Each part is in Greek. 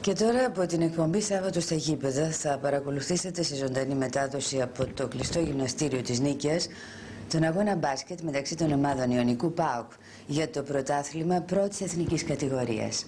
Και τώρα από την εκπομπή Σάββατο στα γήπεδα θα παρακολουθήσετε σε ζωντανή μετάδοση από το κλειστό γυμναστήριο της Νίκαιας τον αγώνα μπάσκετ μεταξύ των ομάδων Ιωνικού ΠΑΟΚ για το πρωτάθλημα πρώτης εθνικής κατηγορίας.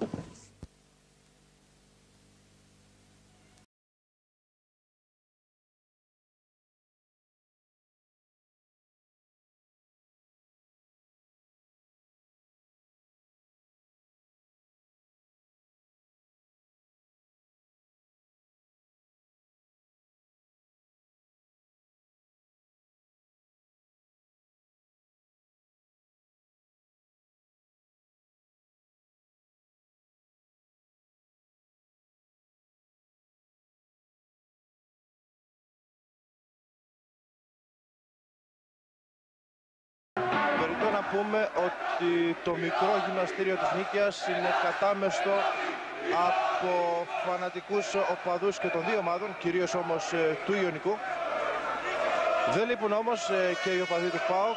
Να πούμε ότι το μικρό γυμναστήριο της Νίκαιας είναι κατάμεστο από φανατικούς οπαδούς και των δύο ομάδων, κυρίως όμως του Ιωνικού. Δεν λείπουν όμως και οι οπαδοί του ΠΑΟΚ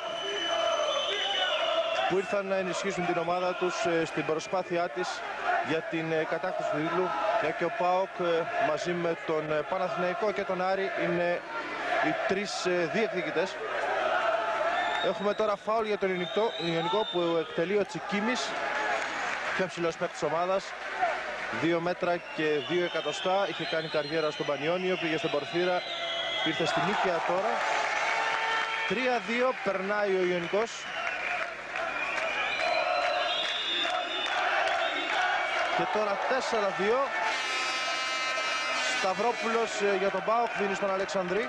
που ήρθαν να ενισχύσουν την ομάδα τους στην προσπάθειά της για την κατάκτηση του τίτλου, για και ο ΠΑΟΚ μαζί με τον Παναθηναϊκό και τον Άρη είναι οι τρεις διεκδικητές. Έχουμε τώρα φάουλ για τον Ιωνικό που εκτελεί ο Τσικίμης, πιο ψηλός παίκτης της ομάδας, 2 μέτρα και 2 εκατοστά, είχε κάνει καριέρα στον Πανιόνιο, πήγε στον Πορφύρα, ήρθε στη Νίκαια τώρα. 3-2, περνάει ο Ιωνικός. Και τώρα 4-2, Σταυρόπουλος για τον ΠΑΟΚ, δίνει στον Αλεξανδρή.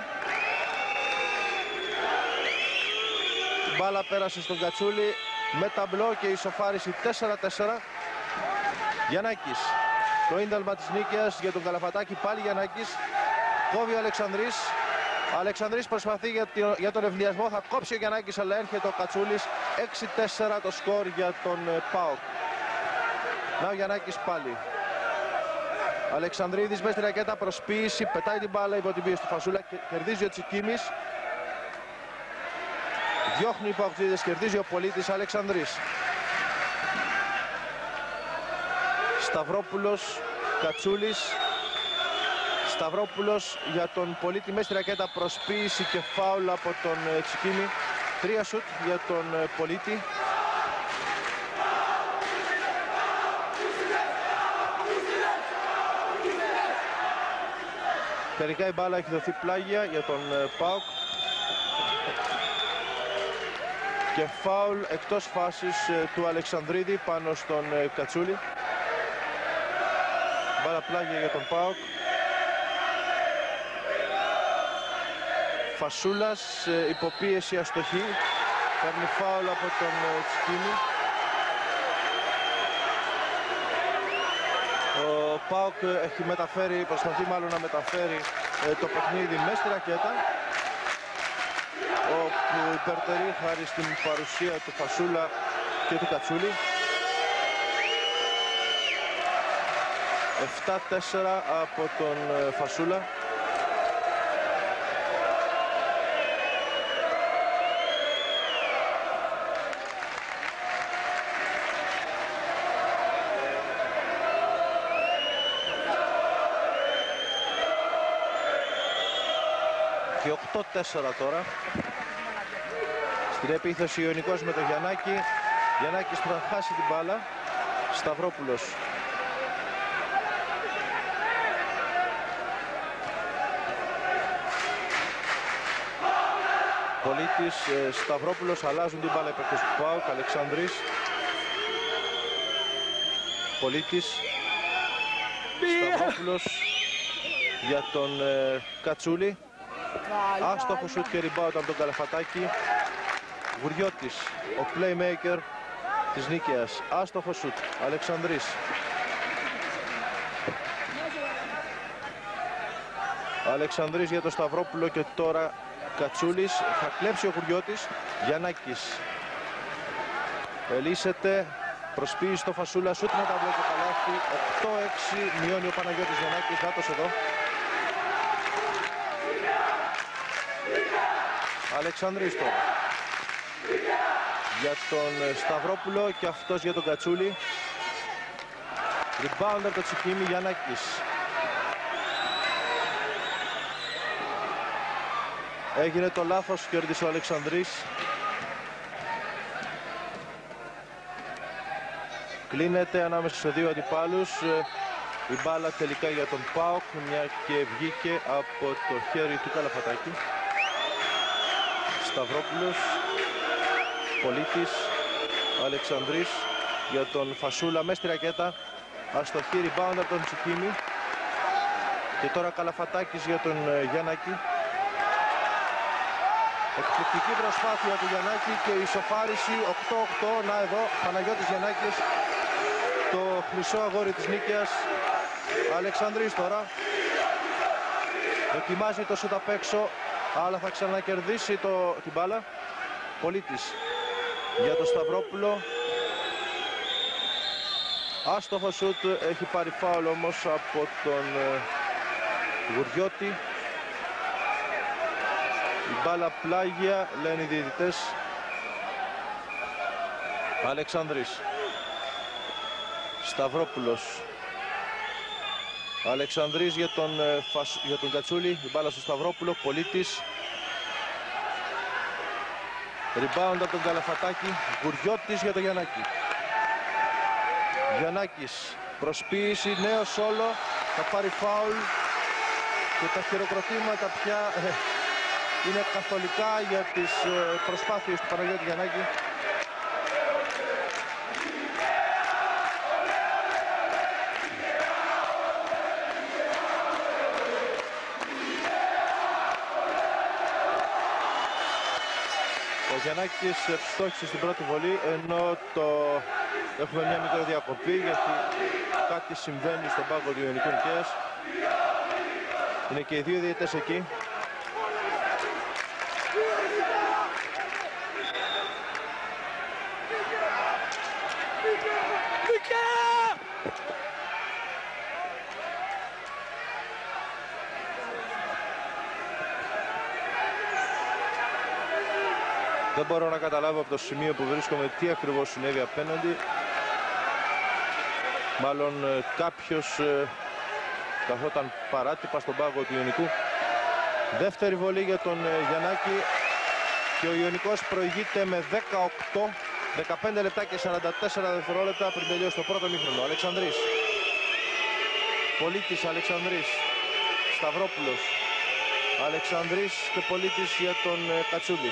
Μπάλα πέρασε στον Κατσούλη με ταμπλό και ισοφάριση 4-4. Γιαννάκης, το ίνταλμα της Νίκαιας για τον Καλαφατάκη, πάλι Γιαννάκης. Κόβει ο Αλεξανδρής. Αλεξανδρής προσπαθεί για τον ευνηδιασμό, θα κόψει ο Γιαννάκης, αλλά έρχεται ο Κατσούλης. 6-4 το σκορ για τον ΠΑΟΚ. Να ο Γιαννάκης πάλι. Αλεξανδρίδης μέσα στη ρακέτα, προσποίηση, πετάει την μπάλα υπό την πίεση του Φασούλα και κερδίζει ο Τσικίμης. Διώχνει οι Παοκτζίδες, κερδίζει ο Πολίτης. Αλεξανδρής. Σταυρόπουλος, Κατσούλης. Σταυρόπουλος για τον Πολίτη μέσα στη ρακέτα, προσποίηση και φάουλ από τον Τσικίμη. 3 σουτ για τον Πολίτη. Τελικά η μπάλα έχει δοθεί πλάγια για τον ΠΑΟΚ. Και φάουλ εκτός φάσης του Αλεξανδρίδη πάνω στον Κατσούλη. Μπάλα πλάγια για τον ΠΑΟΚ. Φασούλας, υποπίεση, αστοχή. Παίρνει φάουλ από τον Τσικίμη. Ο ΠΑΟΚ έχει μεταφέρει, προσπαθεί μάλλον να μεταφέρει το παιχνίδι μέσα στη ρακέτα, όπου υπερτερεί χάρη στην παρουσία του Φασούλα και του Κατσούλη. 7-4 από τον Φασούλα. Και 8-4 τώρα. Στην επίθεση ο Ιωνικός με τον Γιαννάκη. Γιαννάκης που θα χάσει την μπάλα. Σταυρόπουλος. Πολίτης, Σταυρόπουλος, αλλάζουν την μπάλα επέκτες του ΠΑΟΚ. Αλεξανδρής. Πολίτης. Σταυρόπουλος για τον Κατσούλη. Άστοχο σουτ και rebound από τον Καλαφατάκη. Γουριώτης, ο playmaker της Νίκαιας. Άστοχο σουτ. Αλεξανδρής. Αλεξανδρής για τον Σταυρόπουλο και τώρα Κατσούλης. Θα κλέψει ο Γουριώτης. Γιαννάκης. Ελίσσεται. Προσποίηση στο Φασούλα. Σουτ με ταμπλό και καλάθι. 8-6. Μειώνει ο Παναγιώτης Γιαννάκης. Δάτος εδώ. Αλεξανδρής τώρα. Για τον Σταυρόπουλο και αυτός για τον Κατσούλη. Rebound από το Τσικίμι, Γιαννάκης. Έγινε το λάθος, κέρδισε ο Αλεξανδρής. Κλείνεται ανάμεσα σε δύο αντιπάλους. Η μπάλα τελικά για τον ΠΑΟΚ, μια και βγήκε από το χέρι του Καλαφατάκη. Σταυρόπουλος, Πολίτης, Αλεξανδρής για τον Φασούλα μέσα στη ρακέτα. Αστοχή, rebound από τον Τσικίμι. Και τώρα Καλαφατάκης για τον Γιαννάκη. Εκπληκτική προσπάθεια του Γιαννάκη και η ισοφάριση 8-8. Να εδώ, Παναγιώτης Γιαννάκης, το χρυσό αγόρι της Νίκαιας. Αλεξανδρής τώρα. Δοκιμάζει το σούτ απ' έξω, αλλά θα ξανακερδίσει την μπάλα. Πολίτης για τον Σταυρόπουλο. Άστοχο σούτ, έχει πάρει φάουλ όμως από τον Γουριώτη. Η μπάλα πλάγια, λένε οι διαιτητές. Αλεξανδρής. Σταυρόπουλος. Αλεξανδρής για τον Κατσούλη. Η μπάλα στο Σταυρόπουλο. Πολίτης. Rebound από τον Καλαφατάκη. Γουριώτης για τον Γιαννάκη. Γιαννάκης. Προσποίηση. Νέο σόλο. Θα πάρει φάουλ. Και τα χειροκροτήματα πια είναι καθολικά για τις προσπάθειες του Παναγιώτη Γιαννάκη. Ο Γιαννάκης στόχισε στην πρώτη βολή, ενώ έχουμε μια μικρή διακοπή γιατί κάτι συμβαίνει στον πάγκο του Ιωνικού Νικαίας. Είναι και οι δύο διαιτητές εκεί. Δεν μπορώ να καταλάβω από το σημείο που βρίσκομαι τι ακριβώς συνέβη απέναντι. Μάλλον κάποιος καθόταν παράτυπα στον πάγο του Ιωνικού. Δεύτερη βολή για τον Γιαννάκη και ο Ιωνικός προηγείται με 18, 15 λεπτά και 44 δευτερόλεπτα πριν τελειώσει το πρώτο μήχρονο. Αλεξανδρής. Πολίτης, Αλεξανδρής. Σταυρόπουλος. Αλεξανδρής και Πολίτης για τον Κατσούλη.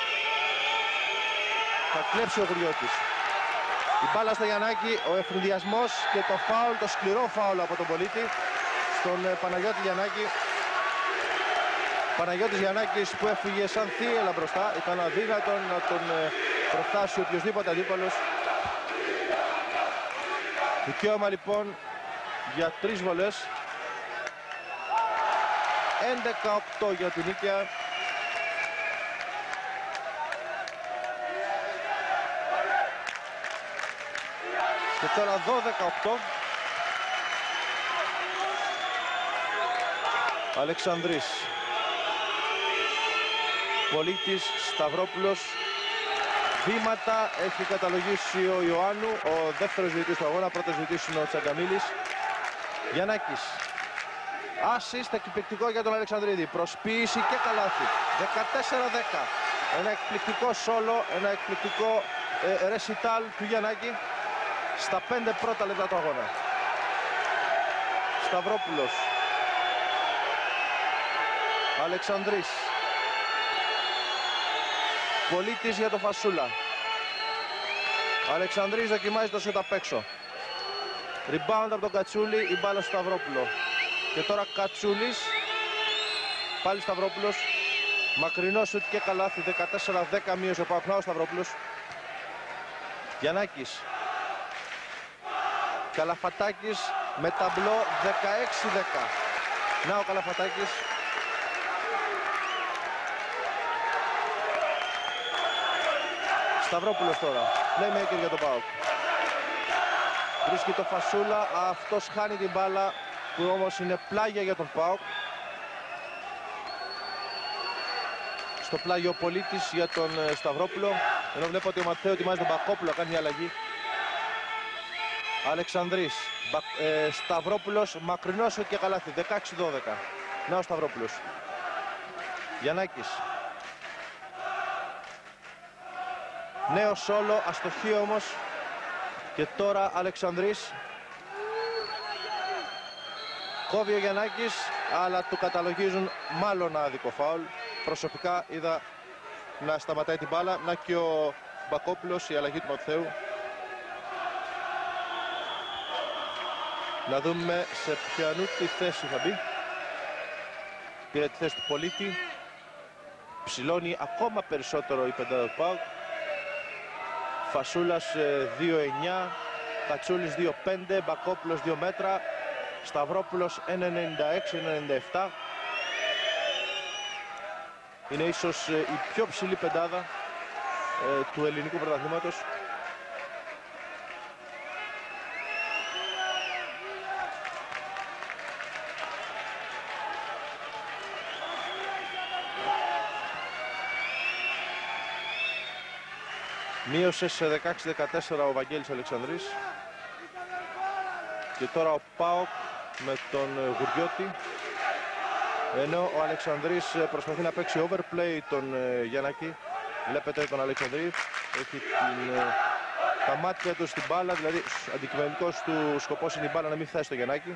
Θα κλέψει ο Γουριώτης. Η μπάλα στο Γιαννάκη, ο ευθυνδιασμός και το φάουλ, το σκληρό φάουλ από τον Πολίτη στον Παναγιώτη Γιαννάκη. Παναγιώτης Γιαννάκης που έφυγε σαν θύελα μπροστά. Ήταν αδύνατο να τον προφτάσει οποιοσδήποτε αντίπαλος. Δικαίωμα λοιπόν για 3 βολές. 11-8 για την Νίκαια. Και τώρα 12-8. Αλεξανδρής. Πολίτης, Σταυρόπουλος. Βήματα έχει καταλογίσει ο Ιωάννου, ο δεύτερος διαιτητής του αγώνα. Πρώτος διαιτητής είναι ο Τσαγκαμίλης. Γιαννάκης. Assist εκπληκτικό για τον Αλεξανδρίδη. Προσποίηση και καλάθι. 14-10. Ένα εκπληκτικό σόλο, ένα εκπληκτικό ρεσιτάλ του Γιαννάκη στα 5 πρώτα λεπτά του αγώνα. Σταυρόπουλος. Αλεξανδρής. Πολίτης για το Φασούλα. Αλεξανδρής δοκιμάζει το σούτ απ' έξω. Rebound από τον Κατσούλη, η μπάλα στο Σταυρόπουλο. Και τώρα Κατσούλης. Πάλι Σταυρόπουλος. Μακρινό σούτ και καλάθι. 14-10 μείωσε ο ΠΑΟΚ. Ο Σταυρόπουλος. Γιαννάκης. Καλαφατάκης με ταμπλό 16-10. Να ο Καλαφατάκης. Σταυρόπουλος τώρα. Playmaker για τον ΠΑΟΚ. Βρίσκει το Φασούλα. Αυτός χάνει την μπάλα που όμως είναι πλάγια για τον ΠΑΟΚ. Στο πλάγιο ο Πολίτης για τον Σταυρόπουλο. Ενώ βλέπω ότι ο Ματθαίο ετοιμάζει τον Μπακόπουλο, κάνει μια αλλαγή. Αλεξανδρής, Σταυρόπουλος, μακρινός και καλάθι, 16-12. Να ο Σταυρόπουλος. Γιαννάκης. Νέο σόλο, αστοχή όμως. Και τώρα Αλεξανδρής. Κόβει ο Γιαννάκης, αλλά του καταλογίζουν μάλλον άδικο φάουλ. Προσωπικά είδα να σταματάει την μπάλα. Να και ο Μπακόπουλος, η αλλαγή του Ματθαίου. Να δούμε σε ποιανού τη θέση θα μπει. Πήρε τη θέση του Πολίτη. Ψηλώνει ακόμα περισσότερο η πεντάδα του ΠΑΟΚ. Φασούλας 2-9, Κατσούλης 2-5, Μπακόπουλος 2 μέτρα, Σταυρόπουλος 1-96-1-97. Είναι ίσως η πιο ψηλή πεντάδα του ελληνικού πρωταθλήματος. Μείωσε σε 16-14 ο Βαγγέλης Αλεξανδρής. Και τώρα ο ΠΑΟΚ με τον Γουριώτη. Ενώ ο Αλεξανδρής προσπαθεί να παίξει overplay τον Γιαννάκη. Βλέπετε τον Αλεξανδρή. Έχει τα μάτια του στην μπάλα. Δηλαδή αντικειμενικός του σκοπός είναι η μπάλα να μην φτάσει στο Γιαννάκη.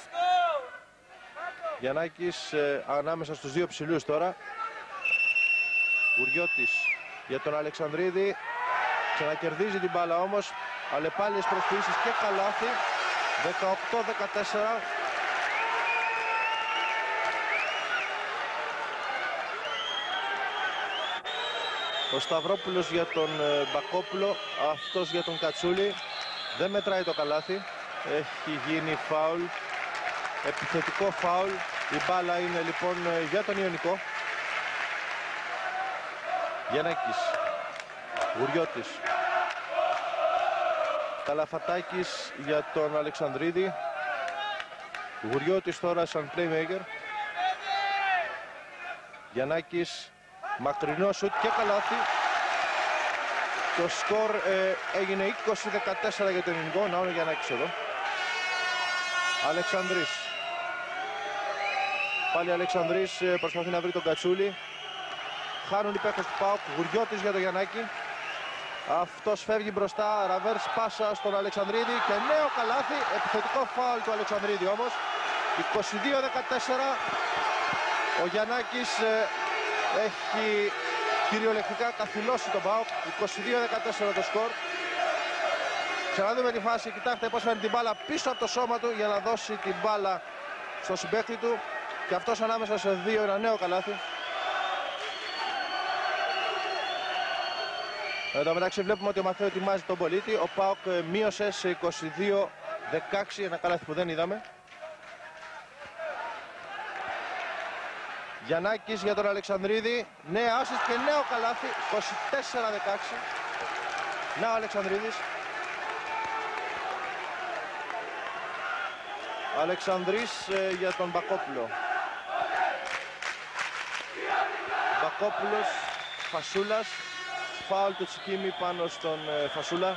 Γιαννάκης ανάμεσα στους δύο ψηλούς τώρα. Γουριώτης για τον Αλεξανδρίδη. Ξανακερδίζει την μπάλα όμως. Αλλεπάλληλες προσποιήσεις και καλάθι. 18-14. Ο Σταυρόπουλος για τον Μπακόπουλο. Αυτός για τον Κατσούλη. Δεν μετράει το καλάθι. Έχει γίνει φάουλ. Επιθετικό φάουλ. Η μπάλα είναι λοιπόν για τον Ιωνικό. Γιαννάκης. Γουριώτης. Καλαφατάκης για τον Αλεξανδρίδη. Γουριώτης τώρα σαν playmaker. Γιαννάκης. Μακρινό σουτ και καλάθι. Το σκορ έγινε 20-14 για τον Ελληνικό. Να ο Γιαννάκης εδώ. Αλεξανδρής. Πάλι Αλεξανδρής προσπαθεί να βρει τον Κατσούλη. Χάνουν οι παίκτες του ΠΑΟΚ. Γουριώτης για τον Γιαννάκη. Αυτός φεύγει μπροστά. Ραβέρς πάσα στον Αλεξανδρίδη. Και νέο καλάθι. Επιθετικό φάουλ του Αλεξανδρίδη όμως. 22-14. Ο Γιαννάκης έχει κυριολεκτικά καθυλώσει τον ΠΑΟΚ. 22-14 το σκορ. Ξαναδούμε τη φάση. Κοιτάξτε πώς φέρνει την μπάλα πίσω από το σώμα του για να δώσει την μπάλα στο συμπαίκτη του. Και αυτός ανάμεσα σε δύο ένα νέο καλάθι. Εν τω μεταξύ βλέπουμε ότι ο Ματθαίου ετοιμάζει τον Πολίτη. Ο ΠΑΟΚ μείωσε σε 22-16, ένα καλάθι που δεν είδαμε. Γιαννάκης για τον Αλεξανδρίδη. Νέα άσης και νέο καλάθι. 24-16. Να ο Αλεξανδρίδης. Αλεξανδρής για τον Μπακόπουλο. Μπακόπουλος, Φασούλας. Φάουλ του Τσικίμη πάνω στον Φασούλα.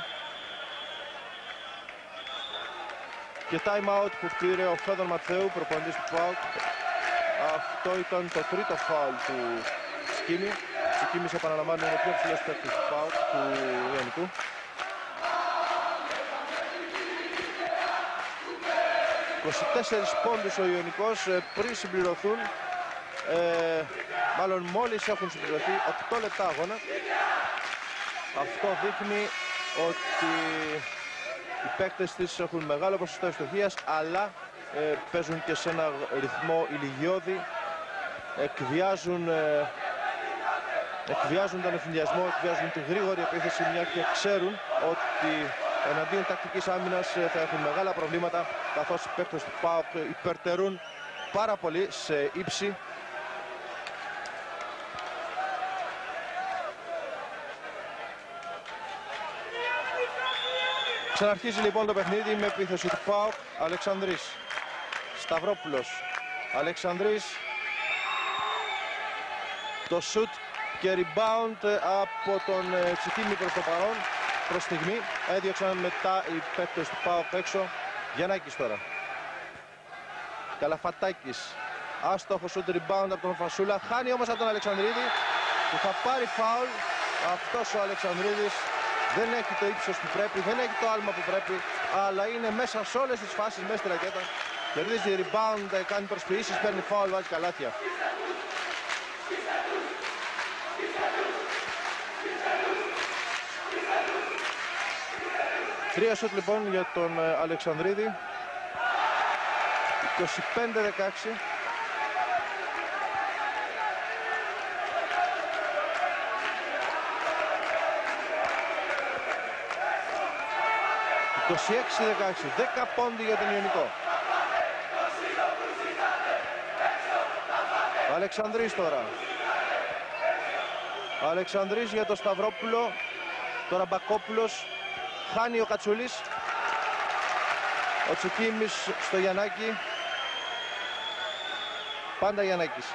Και time out που πήρε ο Φέδων Ματθαίου, προπονητής του ΠΑΟΚ. Αυτό ήταν το τρίτο φάουλ του Τσικίμη. Τσικίμης, επαναλαμβάνω, είναι ο πιο ψηλός παίκτης του ΠΑΟΚ, του Ιωνικού. ...24 πόντους ο Ιωνικός πριν συμπληρωθούν. Μάλλον μόλις έχουν συμπληρωθεί 8 λεπτά αγώνα. Αυτό δείχνει ότι οι παίκτες της έχουν μεγάλο ποσοστό ευστοχίας, αλλά παίζουν και σε ένα ρυθμό ηλικιώδη. Εκβιάζουν τον ευθυνδιασμό, εκβιάζουν τη γρήγορη επίθεση, μια και ξέρουν ότι εναντίον τακτικής άμυνας θα έχουν μεγάλα προβλήματα, καθώς οι παίκτες του ΠΑΟΚ υπερτερούν πάρα πολύ σε ύψη. Ξαναρχίζει λοιπόν το παιχνίδι με επίθεση του ΠΑΟΚ. Αλεξανδρής. Σταυρόπουλος. Αλεξανδρής. Το σουτ και rebound από τον Τσικίμη προς το παρόν. προς στιγμή. Έδιωξαν μετά οι παίκτες του ΠΑΟΚ έξω. Γιαννάκης τώρα. Καλαφατάκης. Άστοχο σουτ rebound από τον Φασούλα. Χάνει όμως από τον Αλεξανδρίδη που θα πάρει φάουλ. Αυτός ο Αλεξανδρίδης δεν έχει το ύψος που πρέπει, δεν έχει το άλμα που πρέπει, αλλά είναι μέσα σε όλες τις φάσεις, μέσα στη ρακέτα. Κερδίζει rebound, κάνει προσποιήσεις, παίρνει φάουλ, βάζει καλάθια. Τρία σουτ λοιπόν για τον Αλεξανδρίδη. 25-16. ...26-16, 10 πόντι για τον Ιωνικό. Αλεξανδρής τώρα. Αλεξανδρής για τον Σταυρόπουλο. Τώρα Μπακόπουλος. Χάνει ο Κατσούλης. Ο Τσικίμης στο Γιαννάκη. Πάντα Γιαννάκης.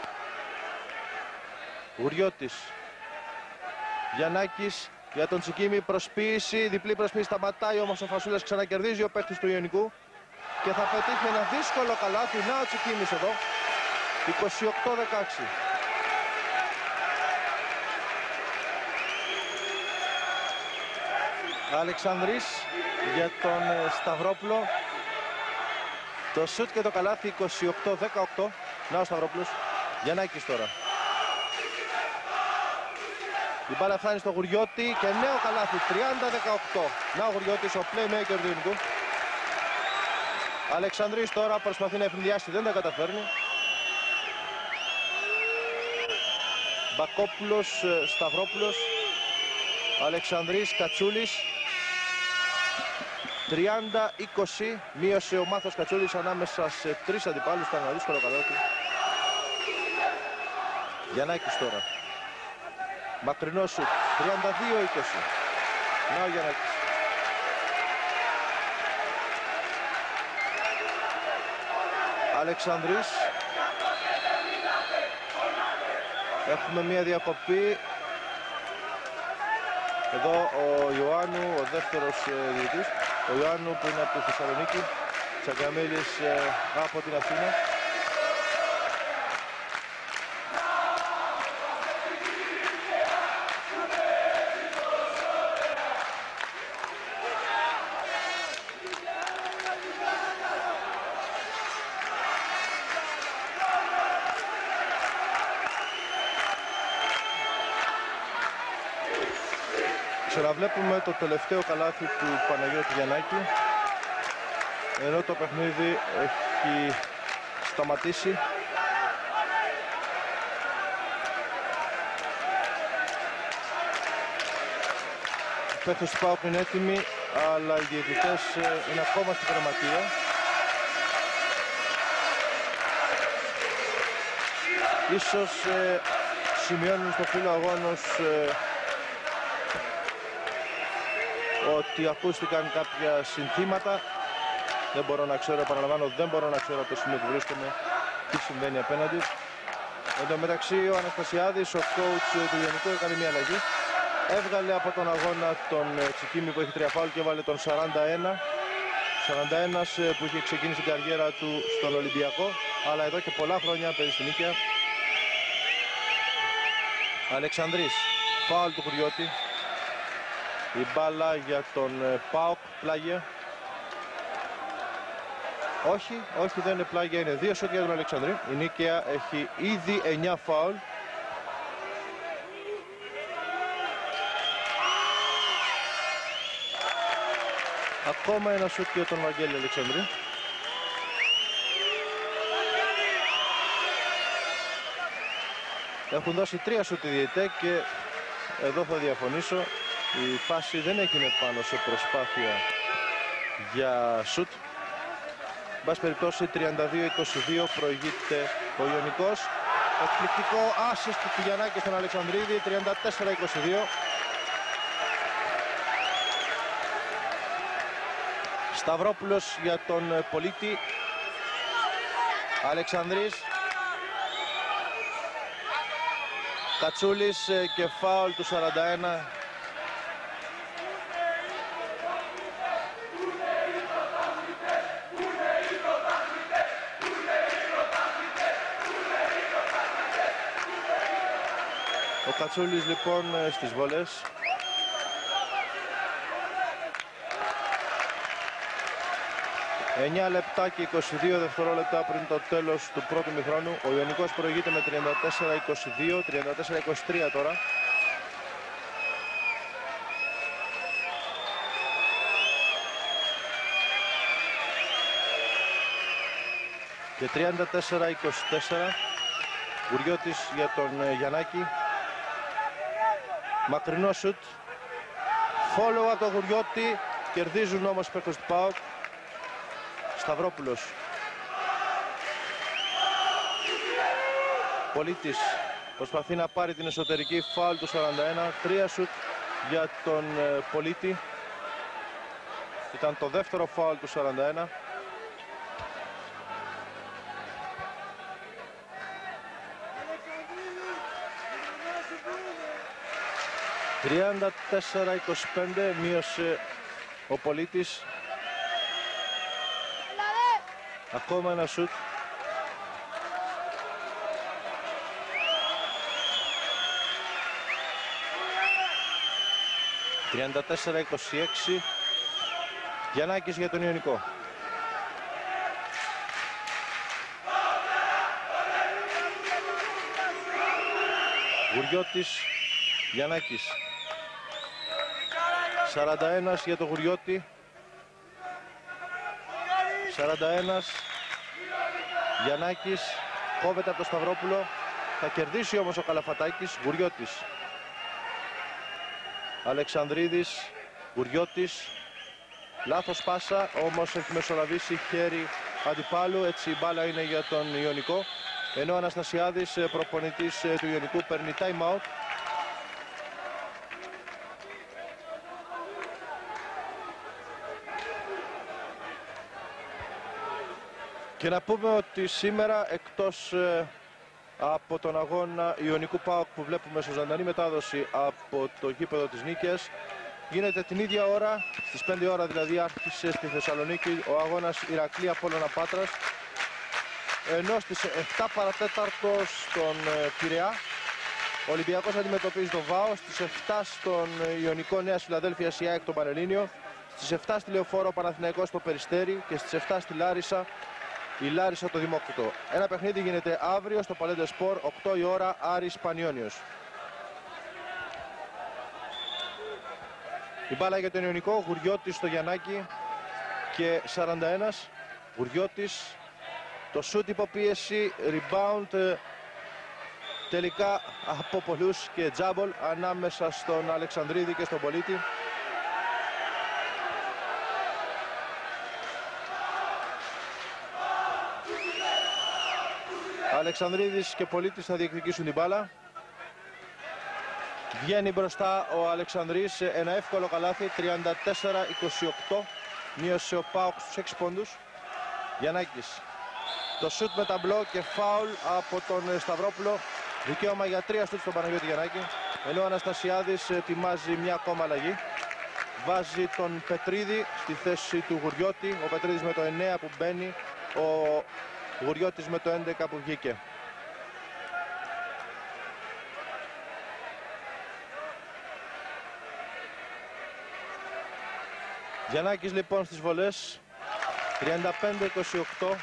Γουριώτης. Γιαννάκης για τον Τσικίμη, προσποίηση, διπλή προσποίηση, σταματάει όμως ο Φασούλας, ξανακερδίζει ο παίκτης του Ιωνικού και θα πετύχει ένα δύσκολο καλάθι. Να ο Τσικίμης εδώ. 28-16. Αλεξανδρής για τον Σταυρόπουλο. Το σουτ και το καλάθι 28-18. Να ο Σταυρόπουλος. Γιαννάκης τώρα. Η μπάλα φτάνει στο Γουριώτη και νέο καλάθι 30-18. Να ο Γουριώτης, ο playmaker του Ιωνικού. Αλεξανδρής τώρα προσπαθεί να ευνηδιάσει, δεν τα καταφέρνει. Μπακόπουλος, Σταυρόπουλος. Αλεξανδρής, Κατσούλης. 30-20. Μείωσε ο Μάθος Κατσούλης ανάμεσα σε τρεις αντιπάλους. Ήταν ένα δύσκολο καλάθι. Γιαννάκης τώρα. Μακρινό σουτ. 32-20. Να ο Γιαννάκης. Αλεξανδρής. Έχουμε μία διακοπή. Εδώ ο Ιωάννου, ο δεύτερος διαιτητής. Ο Ιωάννου που είναι από τη Θεσσαλονίκη. Τσαγκαμίλης από την Αθήνα. Ξαναβλέπουμε το τελευταίο καλάθι του Παναγιώτη Γιαννάκη, ενώ το παιχνίδι έχει σταματήσει. Οι παίκτες του ΠΑΟΚ είναι έτοιμοι, αλλά οι διαιτητές είναι ακόμα στην γραμματεία. Ίσως σημειώνουν στο φύλλο αγώνος ότι ακούστηκαν κάποια συνθήματα. Δεν μπορώ να ξέρω, επαναλαμβάνω, δεν μπορώ να ξέρω από το σημείο που βρίσκομαι τι συμβαίνει απέναντι. Εν τω μεταξύ ο Αναστασιάδης, ο coach του Ιωνικού, έκανε μια αλλαγή. Έβγαλε από τον αγώνα τον Τσικίμη που έχει 3 φάουλ και έβαλε τον 41. 41 που είχε ξεκίνησει την καριέρα του στον Ολυμπιακό, αλλά εδώ και πολλά χρόνια παίζει στην Νίκαια. Αλεξανδρής, φάουλ του Κουριώτη. Η μπάλα για τον ΠΑΟΚ, πλάγια. Όχι, δεν είναι πλάγια, είναι 2 σουτ για τον Αλεξανδρή. Η Νίκαια έχει ήδη 9 φάουλ. Ακόμα ένα σουτ για τον Βαγγέλη Αλεξανδρή. Έχουν δώσει 3 σουτ οι διαιτητές και εδώ θα διαφωνήσω. Η φάση δεν έγινε πάνω σε προσπάθεια για σουτ. Εν πάση περιπτώσει 32-22 προηγείται ο Ιωνικός. Εκπληκτικό assist του Γιαννάκη στον Αλεξανδρίδη, 34-22. Σταυρόπουλος για τον Πολίτη. Αλεξανδρής. Κατσούλης και φάουλ του 41. Ο Κατσούλης λοιπόν στις βολές. «9 λεπτά και 22 δευτερόλεπτα πριν το τέλος του πρώτου μηχρόνου». Ο Ιωνικός προηγείται με 34-22, 34-23 τώρα. Και 34-24. Γουριώτης για τον Γιαννάκη. Μακρινό σουτ. Follow από τον Γουριώτη. Κερδίζουν όμως οι παίκτες του ΠΑΟΚ. Σταυρόπουλος. Πολίτης προσπαθεί να πάρει την εσωτερική, φάουλ του 41. 3 σουτ για τον Πολίτη. Ήταν το δεύτερο φάουλ του 41. «34-25» μείωσε ο Πολίτης. Ακόμα ένα σουτ. «34-26». Γιαννάκης για τον Ιωνικό. Γουριώτης, Γιαννάκης. 41 για τον Γουριώτη. 41. Γιαννάκης κόβεται από το Σταυρόπουλο. Θα κερδίσει όμως ο Καλαφατάκης. Γουριώτης. Αλεξανδρίδης. Γουριώτης. Λάθος πάσα, όμως έχει μεσολαβήσει χέρι αντιπάλου. Έτσι η μπάλα είναι για τον Ιωνικό. Ενώ ο Αναστασιάδης, προπονητής του Ιωνικού, παίρνει time out. Και να πούμε ότι σήμερα, εκτός από τον αγώνα Ιωνικού ΠΑΟΚ που βλέπουμε σε ζωντανή μετάδοση από το γήπεδο της Νίκαιας, γίνεται την ίδια ώρα, στις 5 ώρα δηλαδή, άρχισε στη Θεσσαλονίκη ο αγώνας Ηρακλή Απόλλωνα Πάτρας, ενώ στις 7 παρατέταρτο στον Πειραιά ο Ολυμπιακός αντιμετωπίζει τον ΒΑΟ, στις 7 στον Ιωνικό Νέας Φιλαδέλφειας η ΑΕΚ τον Πανελλήνιο, στις 7 στη Λεωφόρο ο Παναθηναϊκός στο Περιστέρι και στις 7 στη Λάρισα η Λάρισα το Δημόκριτο. Ένα παιχνίδι γίνεται αύριο στο Παλέντε Σπορ, 8 η ώρα, Άρης Πανιόνιος. Η μπάλα για τον Ιωνικό, Γουριώτης στο Γιαννάκη και 41. Γουριώτης, το σούτ υποπίεση, rebound τελικά από πολλούς και τζάμπολ ανάμεσα στον Αλεξανδρίδη και στον Πολίτη. Αλεξανδρίδης και Πολίτης θα διεκδικήσουν την μπάλα. Βγαίνει μπροστά ο Αλεξανδρής, ένα εύκολο καλάθι, 34-28. Μείωσε ο ΠΑΟΚ στους 6 πόντους. Γιαννάκης. Το σουτ με ταμπλό και φάουλ από τον Σταυρόπουλο. Δικαίωμα για 3 σουτ στον Παναγιώτη Γιαννάκη. Ενώ ο Αναστασιάδης ετοιμάζει μια ακόμα αλλαγή. Βάζει τον Πετρίδη στη θέση του Γουριώτη. Ο Πετρίδης με το 9 που μπαίνει. Ο Γουριώτης με το 11 που βγήκε. Γιαννάκης λοιπόν στις βολές. 35-28.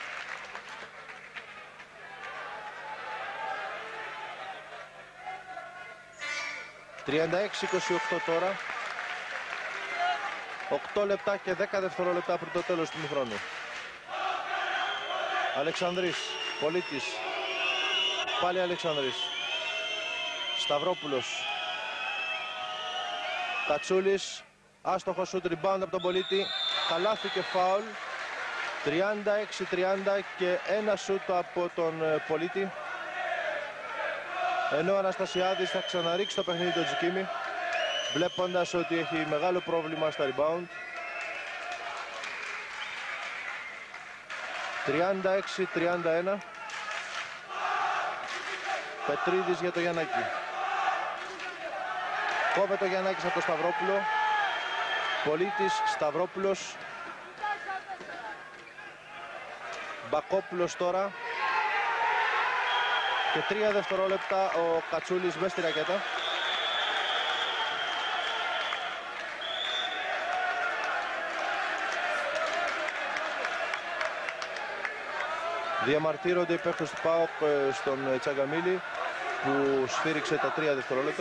«36-28 τώρα. 8 λεπτά και 10 δευτερόλεπτα πριν το τέλος του μηχρόνου. Αλεξανδρής, Πολίτης, πάλι Αλεξανδρής, Σταυρόπουλος, Κατσούλης, άστοχο σουτ, rebound από τον Πολίτη, καλάθι και φάουλ, 36-30 και ένα σουτ από τον Πολίτη. Ενώ ο Αναστασιάδης θα ξαναρίξει το παιχνίδι του Τζικίμη, βλέποντας ότι έχει μεγάλο πρόβλημα στα rebound. 36-31. Πετρίδης για το Γιαννάκη. Κόβεται ο Γιαννάκης από το Σταυρόπουλο. Πολίτης, Σταυρόπουλος. Μπακόπουλος τώρα. Και 3 δευτερόλεπτα ο Κατσούλης μες στη ρακέτα. Διαμαρτύρονται οι παίκτες του ΠΑΟΚ στον Τσαγκαμίλη που σφύριξε τα 3 δευτερόλεπτα.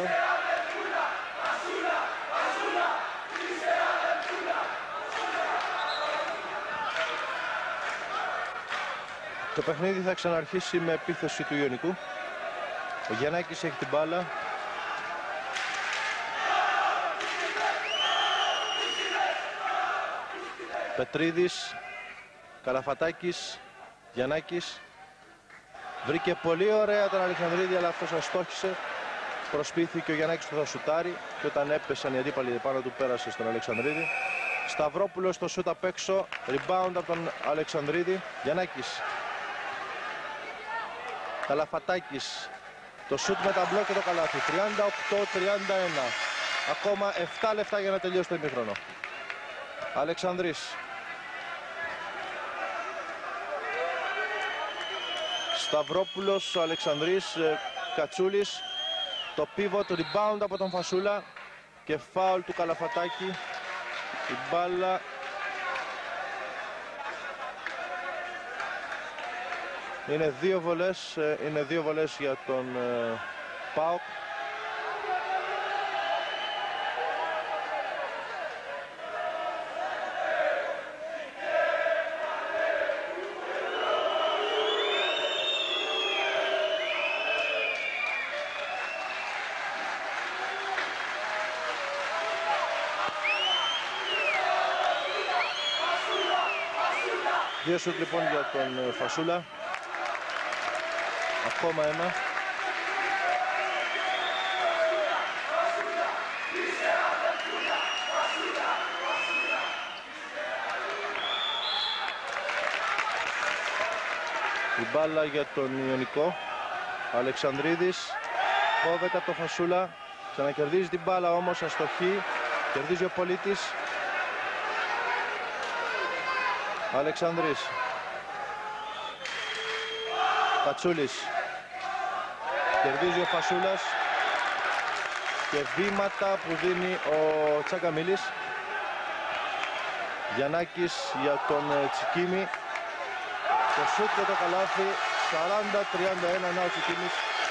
Το παιχνίδι θα ξαναρχίσει με επίθεση του Ιωνικού. Ο Γιαννάκης έχει την μπάλα. Πετρίδης, Καλαφατάκης, Γιαννάκης. Βρήκε πολύ ωραία τον Αλεξανδρίδη, αλλά αυτός αστόχησε. Προσποιήθηκε ο Γιαννάκης που θα σουτάρει και όταν έπεσαν οι αντίπαλοι πάνω του πέρασε στον Αλεξανδρίδη. Σταυρόπουλος στο σούτ απ' έξω. Rebound από τον Αλεξανδρίδη. Γιαννάκης. Καλαφατάκης. Το σούτ με ταμπλό και το καλάθι. 38-31. Ακόμα 7 λεπτά για να τελειώσει το ημίχρονο. Αλεξανδρής. Σταυρόπουλος, ο Αλεξανδρής, Κατσούλης. Το pivot, το rebound από τον Φασούλα και φάουλ του Καλαφατάκη. Η μπάλα είναι δύο βολές για τον ΠΑΟΚ. Δύο σουτ λοιπόν για τον Φασούλα. Ακόμα ένα. Η μπάλα για τον Ιωνικό. Αλεξανδρίδης κόβεται από το Φασούλα. Ξανακερδίζει την μπάλα όμως, αστοχή. Κερδίζει ο Πολίτης. Αλεξανδρής. Κατσούλης. Κερδίζει ο Φασούλας. Και βήματα που δίνει ο Τσαγκαμίλης. Γιαννάκης για τον Τσικίμη. Το σούτ και το καλάθι. 40-31 να ο Τσικίμης.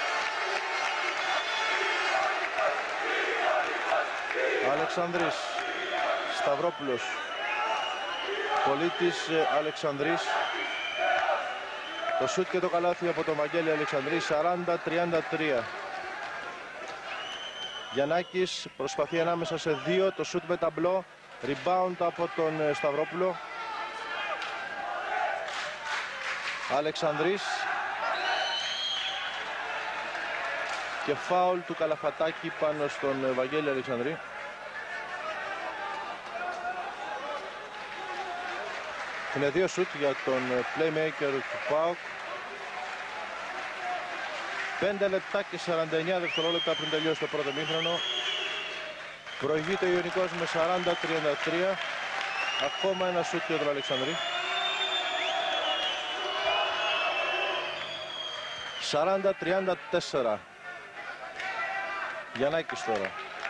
Αλεξανδρής. Σταυρόπουλος. Πολίτης, Αλεξανδρής. Το σούτ και το καλάθι από τον Βαγγέλη Αλεξανδρή. 40-33. Γιαννάκης προσπαθεί ανάμεσα σε δύο. Το σούτ με ταμπλό. Rebound από τον Σταυρόπουλο. Αλεξανδρής. Και φάουλ του Καλαφατάκη πάνω στον Βαγγέλη Αλεξανδρή. Είναι δύο σουτ για τον playmaker του ΠΑΟΚ. 5 λεπτά και 49 δευτερόλεπτα πριν τελειώσει το πρώτο ημίχρονο. Προηγείται ο Ιωνικός με 40-33. Ακόμα ένα σουτ για τον Αλεξανδρή. 40-34. Γιαννάκης τώρα.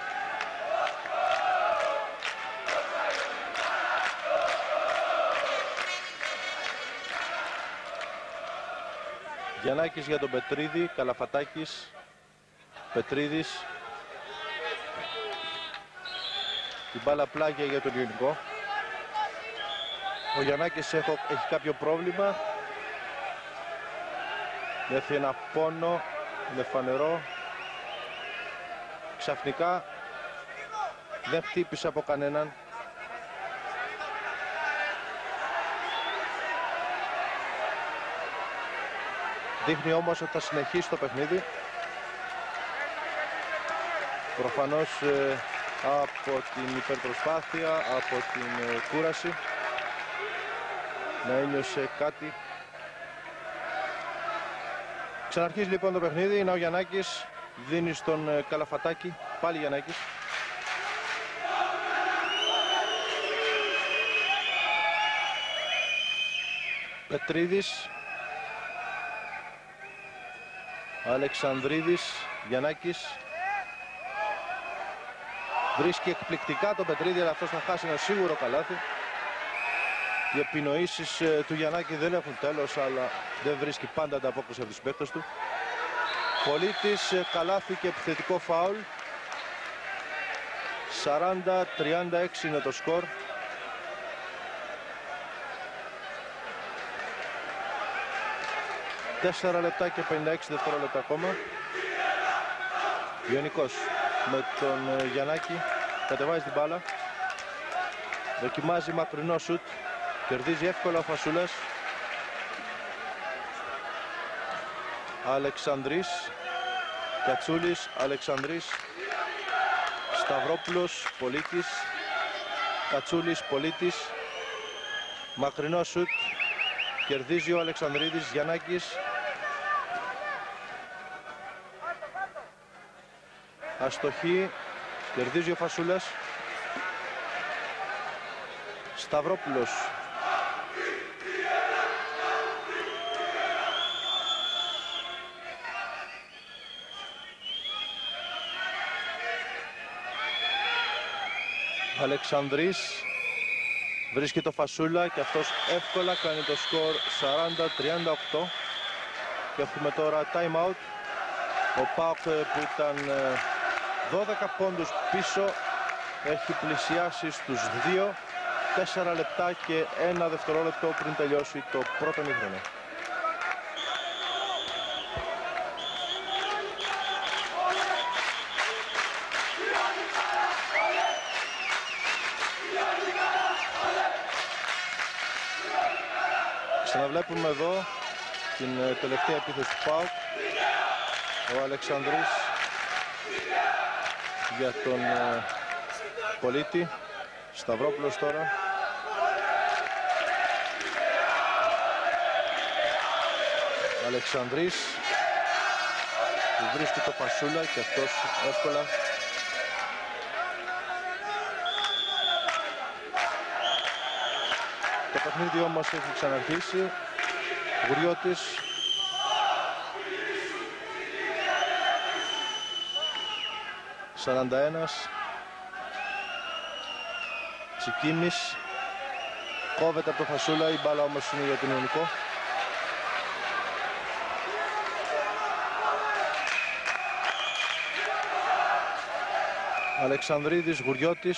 Γιαννάκης για τον Πετρίδη, Καλαφατάκης, Πετρίδης. Η μπάλα πλάγια για τον Ιωνικό. Ο Γιαννάκης έχει κάποιο πρόβλημα. Νιώθει ένα πόνο, είναι φανερό. Ξαφνικά δεν χτύπησε από κανέναν. Δείχνει όμως ότι θα συνεχίσει το παιχνίδι. Προφανώς από την υπερπροσπάθεια, από την κούραση. Να ένιωσε κάτι. Ξαναρχίζει λοιπόν το παιχνίδι. Είναι ο Γιαννάκης. Δίνει στον Καλαφατάκη. Πάλι Γιαννάκης. Πετρίδης. Αλεξανδρίδης, Γιαννάκης. Βρίσκει εκπληκτικά το Πετρίδη, αλλά αυτός θα χάσει ένα σίγουρο καλάθι. Οι επινοήσεις του Γιαννάκη δεν έχουν τέλος, αλλά δεν βρίσκει πάντα ανταπόκριση από τους παίκτες του. Πολίτης, καλάθι και επιθετικό φάουλ. 40-36 είναι το σκορ. Τέσσερα λεπτά και 56 δευτερόλεπτα ακόμα. Ιωνικός με τον Γιαννάκη, κατεβάζει την μπάλα. Δοκιμάζει μακρινό σουτ. Κερδίζει εύκολα ο Φασούλας. Αλεξανδρής, Κατσούλης, Αλεξανδρής, Σταυρόπουλος, Πολίτης, Κατσούλης, Πολίτης. Μακρινό σουτ. Κερδίζει ο Αλεξανδρίδης, Γιαννάκης. Αστοχή. Κερδίζει ο Φασούλας. Σταυρόπουλος. Αλεξανδρής. Βρίσκει το Φασούλα και αυτός εύκολα κάνει το σκορ 40-38. Και έχουμε τώρα time out. Ο ΠΑΟΚ που ήταν 12 πόντους πίσω έχει πλησιάσει στους 2. 4 λεπτά και 1 δευτερόλεπτο πριν τελειώσει το πρώτο ημίχρονο. Ξαναβλέπουμε εδώ την τελευταία επίθεση του ΠΑΟΚ. Ο Αλεξανδρής για τον Πολίτη. Σταυρόπουλος τώρα. Αλεξανδρής που βρίσκει το Φασούλα και αυτός εύκολα. Το παιχνίδι όμως έχει ξαναρχίσει. Γουριώτης. Σαρανταένας. Τσικίνης. Κόβεται από το Φασούλα, η μπάλα όμως είναι για τον Ιωνικό. Αλεξανδρίδης, Γουριώτης.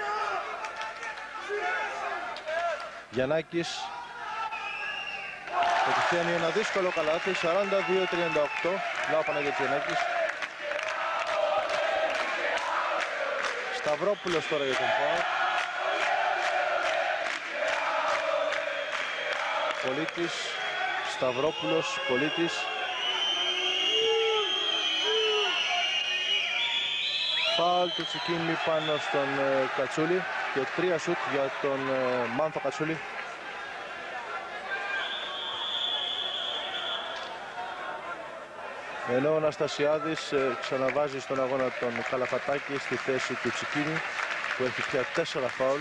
Γιαννάκης. Επιτυχαίνει ένα δύσκολο καλάθι, 42-38. Λάω Παναγιώτης Γιαννάκης. Σταυρόπουλος τώρα για τον ΠΑΟΚ. Πολίτης, Σταυρόπουλος, Πολίτης. Φάουλ του Τσικίνη πάνω στον Κατσούλη και 3 σουτ για τον Μάνθο Κατσούλη. Ενώ ο Αναστασιάδης ξαναβάζει στον αγώνα τον Καλαφατάκη στη θέση του Τσικίνη που έχει πια 4 φάουλ.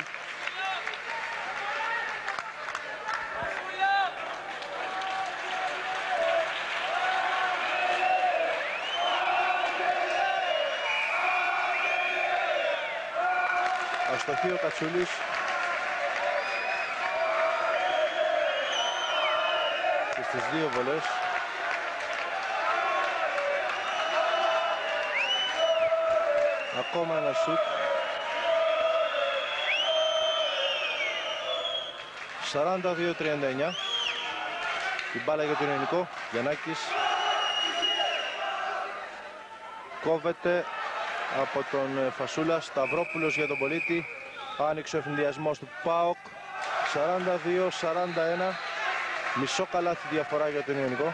Αστοχή ο Κατσούλης. Και στις 2 βολές. Ακόμα ένα σουτ. 42-39. Η μπάλα για τον Ιωνικό. Γιαννάκης. Κόβεται από τον Φασούλα. Σταυρόπουλος για τον Πολίτη. Άνοιξε ο ευνηδιασμός του ΠΑΟΚ. 42-41. Μισό καλάθι διαφορά για τον Ιωνικό.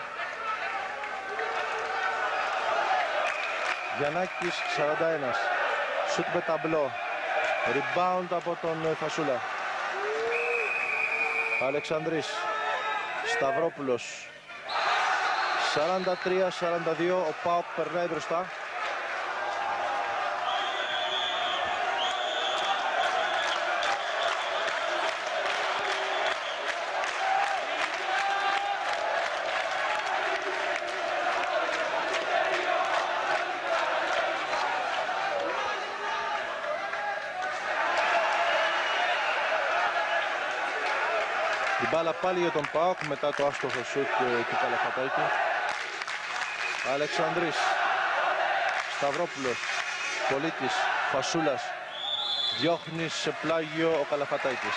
Γιαννάκης 41. Σουτ με ταμπλό. Rebound από τον Φασούλα. Αλεξανδρής. Σταυρόπουλος. 43-42. Ο ΠΑΟΚ περνάει μπροστά. Η μπάλα πάλι για τον ΠΑΟΚ μετά το άστοχο σουτ του Καλαφατάκη. Αλεξανδρής, Σταυρόπουλος, Πολίτης, Φασούλας, διώχνει σε πλάγιο ο Καλαφατάκης.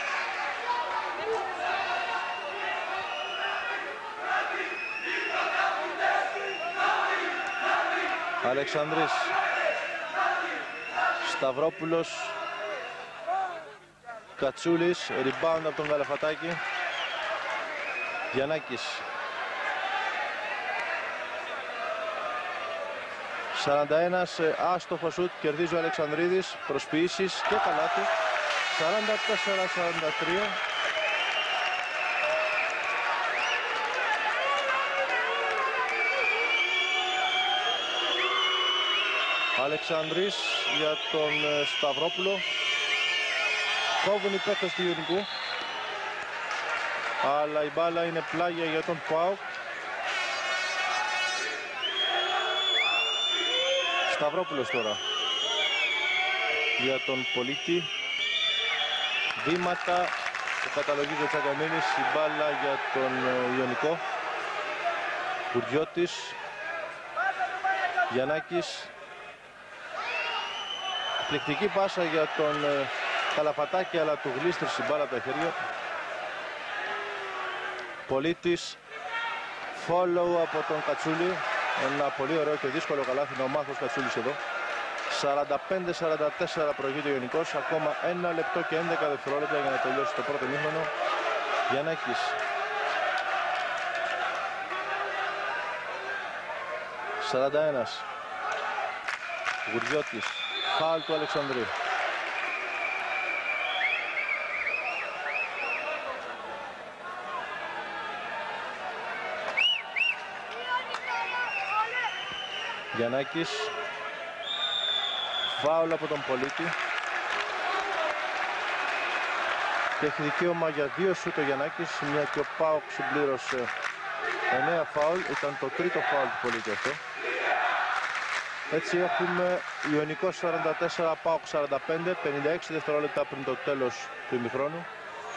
Αλεξανδρής, Σταυρόπουλος, Κατσούλης, rebound από τον Καλαφατάκη. Γιαννάκης, 41, άστοχο σουτ, κερδίζει ο Αλεξανδρίδης, προσποιήσεις και καλάθι. 44-43. Αλεξανδρής για τον Σταυρόπουλο. Κόβουν οι παίκτες του Ιωνικού, αλλά η μπάλα είναι πλάγια για τον ΠΑΟΚ. Σταυρόπουλος τώρα για τον Πολίτη. Βήματα, το καταλογίζει ο Τσακαμίνης, η μπάλα για τον Ιωνικό. Κουρδιώτης, Γιαννάκης. Πληκτική πάσα για τον Καλαφατάκη, αλλά του γλίστρισε η μπάλα από τα χέρια. Πολίτης, follow από τον Κατσούλη. Ένα πολύ ωραίο και δύσκολο καλάθι να ο Μάθος Κατσούλης εδώ. 45-44 προηγείται ο Ιωνικός. Ακόμα 1 λεπτό και 11 δευτερόλεπτα για να τελειώσει το πρώτο ημίχρονο. Γιαννάκης. 41. Γουριώτης. Φάουλ του Αλεξανδρίου. Γιαννάκης. Φάουλ από τον Πολίτη. Και έχει δικαίωμα για 2 σουτ ο Γιαννάκης, μια και ο ΠΑΟΚ συμπλήρωσε 9 φάουλ. Ήταν το τρίτο φάουλ του Πολίτη αυτό. Έτσι έχουμε Ιωνικός 44, ΠΑΟΚ 45, 56 δευτερόλεπτα πριν το τέλος του ημιχρόνου.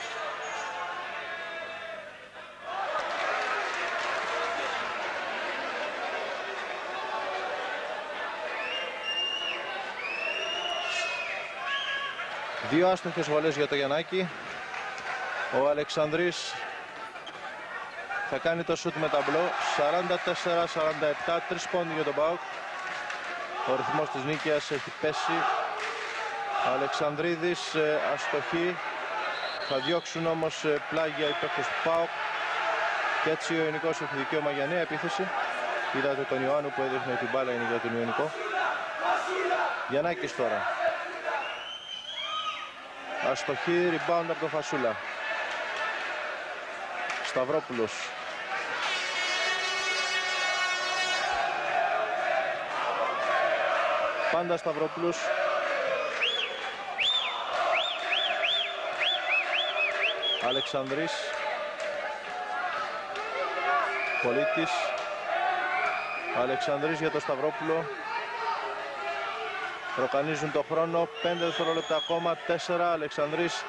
Δύο άστοχες βολές για το Γιαννάκη. Ο Αλεξανδρής θα κάνει το σουτ με ταμπλό. 44-47, 3 πόντοι για τον ΠΑΟΚ. Ο ρυθμός της νίκης έχει πέσει. Αλεξανδρίδης αστοχή. Θα διώξουν όμως πλάγια οι παίκτες του ΠΑΟΚ. Και έτσι ο Ιωνικός έχει δικαίωμα για νέα επίθεση. Είδατε τον Ιωάννου που έδειχνε την μπάλα, είναι για τον Ιωνικό. Γιαννάκης τώρα. Αστοχή, rebound από τον Φασούλα. Σταυρόπουλος. Πάντα Σταυρόπουλος. Αλεξανδρής. Πολίτης. Αλεξανδρής για το Σταυρόπουλο. Ροκανίζουν το χρόνο, 5 δευτερόλεπτα ακόμα, 4, Αλεξανδρής.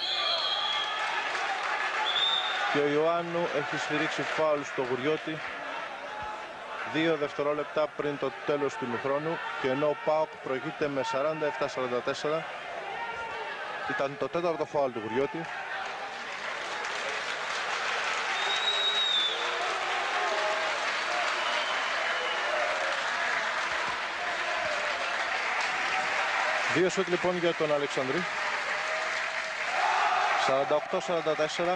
Και ο Ιωάννου έχει σφυρίξει φάουλ στο Γουριώτη. 2 δευτερόλεπτα πριν το τέλος του ημιχρόνου. Και ενώ ο ΠΑΟΚ προηγείται με 47-44, ήταν το τέταρτο φάουλ του Γουριώτη. Δύο σουτ λοιπόν για τον Αλεξανδρή. 48-44.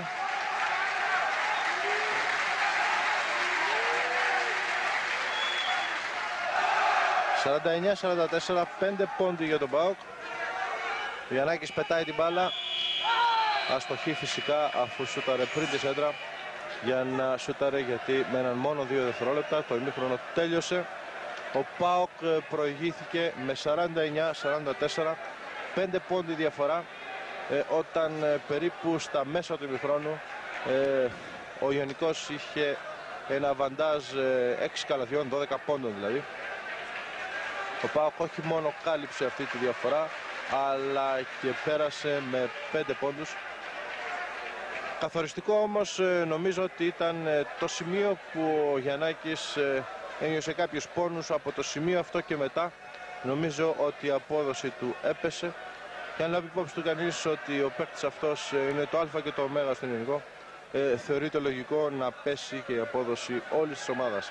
«49-44», 5 πόντι για τον ΠΑΟΚ. Ο Γιαννάκης πετάει την μπάλα. Αστοχή φυσικά, αφού σούταρε πριν τη σέντρα. Για να σούταρε, γιατί με έναν μόνο 2 δευτερόλεπτα. Το ημίχρονο τέλειωσε. Ο ΠΑΟΚ προηγήθηκε με 49-44, 5 πόντι διαφορά, όταν περίπου στα μέσα του ημιχρόνου ο Ιωνικός είχε ένα βαντάζ 6 καλαθιών, 12 πόντων δηλαδή. Ο ΠΑΟΚ όχι μόνο κάλυψε αυτή τη διαφορά, αλλά και πέρασε με 5 πόντους. Καθοριστικό όμως νομίζω ότι ήταν το σημείο που ο Γιαννάκης ένιωσε κάποιους πόνους. Από το σημείο αυτό και μετά νομίζω ότι η απόδοση του έπεσε. Και αν λάβει υπόψη του κανείς ότι ο παίκτης αυτός είναι το α και το ω στον Ιωνικό, θεωρείται λογικό να πέσει και η απόδοση όλης της ομάδας.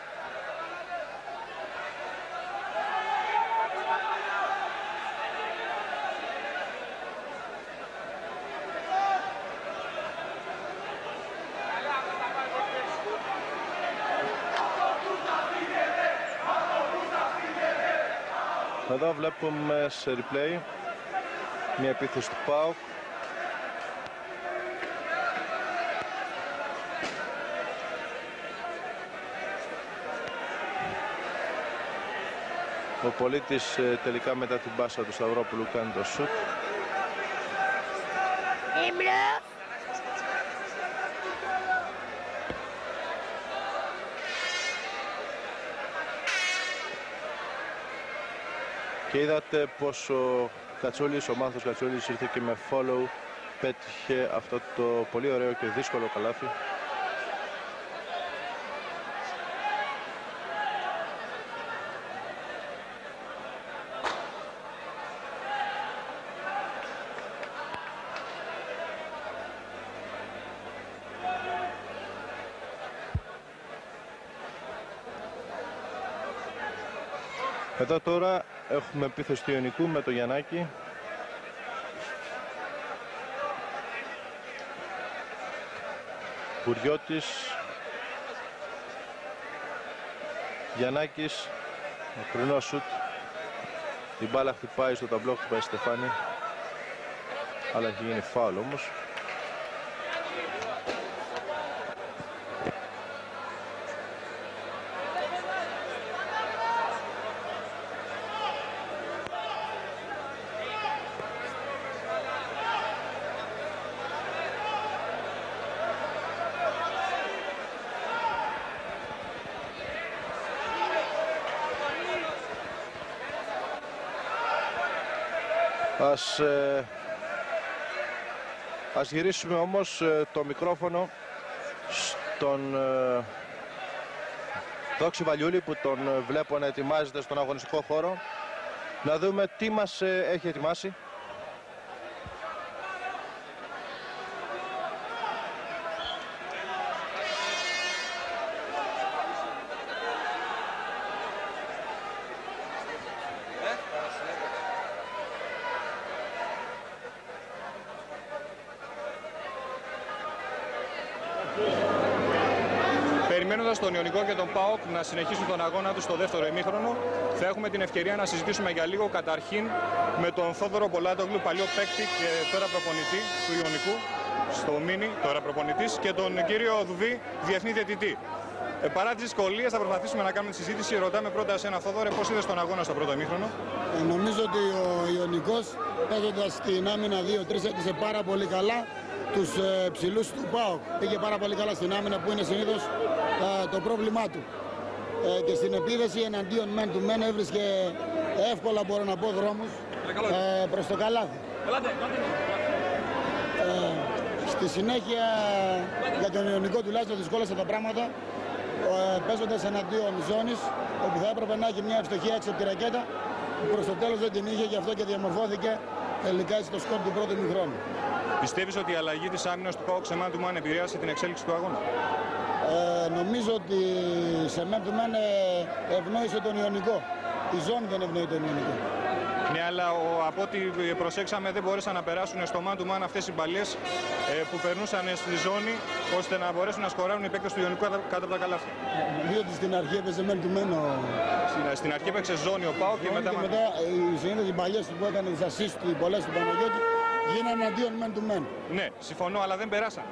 Εδώ βλέπουμε σε replay μια επίθεση του ΠΑΟΚ. Ο Πολίτης τελικά μετά την πάσα του Σταυρόπουλου κάνει το σουτ. Και είδατε πως ο Κατσούλης, ο Μάνθος Κατσούλης, ήρθε και με follow, πέτυχε αυτό το πολύ ωραίο και δύσκολο καλάθι. Εδώ τώρα έχουμε επίθεση του Ιωνικού με το Γιαννάκη. Κουριώτης, Γιαννάκης, μακρινό σουτ. Η μπάλα χτυπάει στο ταμπλό, χτυπάει Στεφάνη. Αλλά έχει γίνει φάουλ όμως. Ας γυρίσουμε όμως το μικρόφωνο στον Δόξη Βαλιούλη, που τον βλέπω να ετοιμάζεται στον αγωνιστικό χώρο. Να δούμε τι μας έχει ετοιμάσει. Περιμένοντας τον Ιωνικό και τον ΠΑΟΚ να συνεχίσουν τον αγώνα τους στο δεύτερο ημίχρονο, θα έχουμε την ευκαιρία να συζητήσουμε για λίγο καταρχήν με τον Θόδωρο Πολάτογλου, παλιό παίκτη και τώρα προπονητή του Ιωνικού, στο Μίνι, τώρα προπονητής, και τον κύριο Δουβή, διεθνή διαιτητή. Παρά τις δυσκολίες θα προσπαθήσουμε να κάνουμε τη συζήτηση. Ρωτάμε πρώτα εσένα, Θόδωρε, πώς είδες τον αγώνα στο πρώτο ημίχρονο? Νομίζω ότι ο Ιωνικός, παίζοντας την άμυνα 2-3, έκλεισε πάρα πολύ καλά τους ψηλούς του ΠΑΟΚ. Πήγε πάρα πολύ καλά στην άμυνα, που είναι συνήθως το πρόβλημά του. Και στην επίδεση εναντίον μεν του μεν έβρισκε εύκολα, μπορώ να πω, δρόμους προς το καλάθι. Στη συνέχεια για τον Ιωνικό τουλάχιστον δυσκόλεσε τα πράγματα, παίζοντας εναντίον ζώνης, όπου θα έπρεπε να έχει μια ευστοχία έξω από τη ρακέτα, που προς το τέλος δεν την είχε, γι' αυτό και διαμορφώθηκε τελικά στο σκορ του πρώτου ημιχρόνου. Πιστεύεις ότι η αλλαγή της άμυνας του ΠΑΟΚ σε man to man επηρέασε την εξέλιξη του αγώνα? Νομίζω ότι σε man to man ευνόησε τον Ιωνικό. Η ζώνη δεν ευνοεί τον Ιωνικό. Ναι, αλλά από ό,τι προσέξαμε δεν μπόρεσαν να περάσουν στο man to man αυτές οι μπαλιές που περνούσαν στη ζώνη, ώστε να μπορέσουν να σκοράρουν οι παίκτες του Ιωνικού κάτω από τα καλάθια. Νομίζω ότι στην αρχή έπαιζε man to man. Στην αρχή έπαιξε ζώνη ο ΠΑΟΚ και μετά συνήθως οι μπαλιές που έκανε τις assist του, οι πολλές του Παναγιώτη, γίνανε αντίον man to man. Ναι, συμφωνώ, αλλά δεν περάσαν.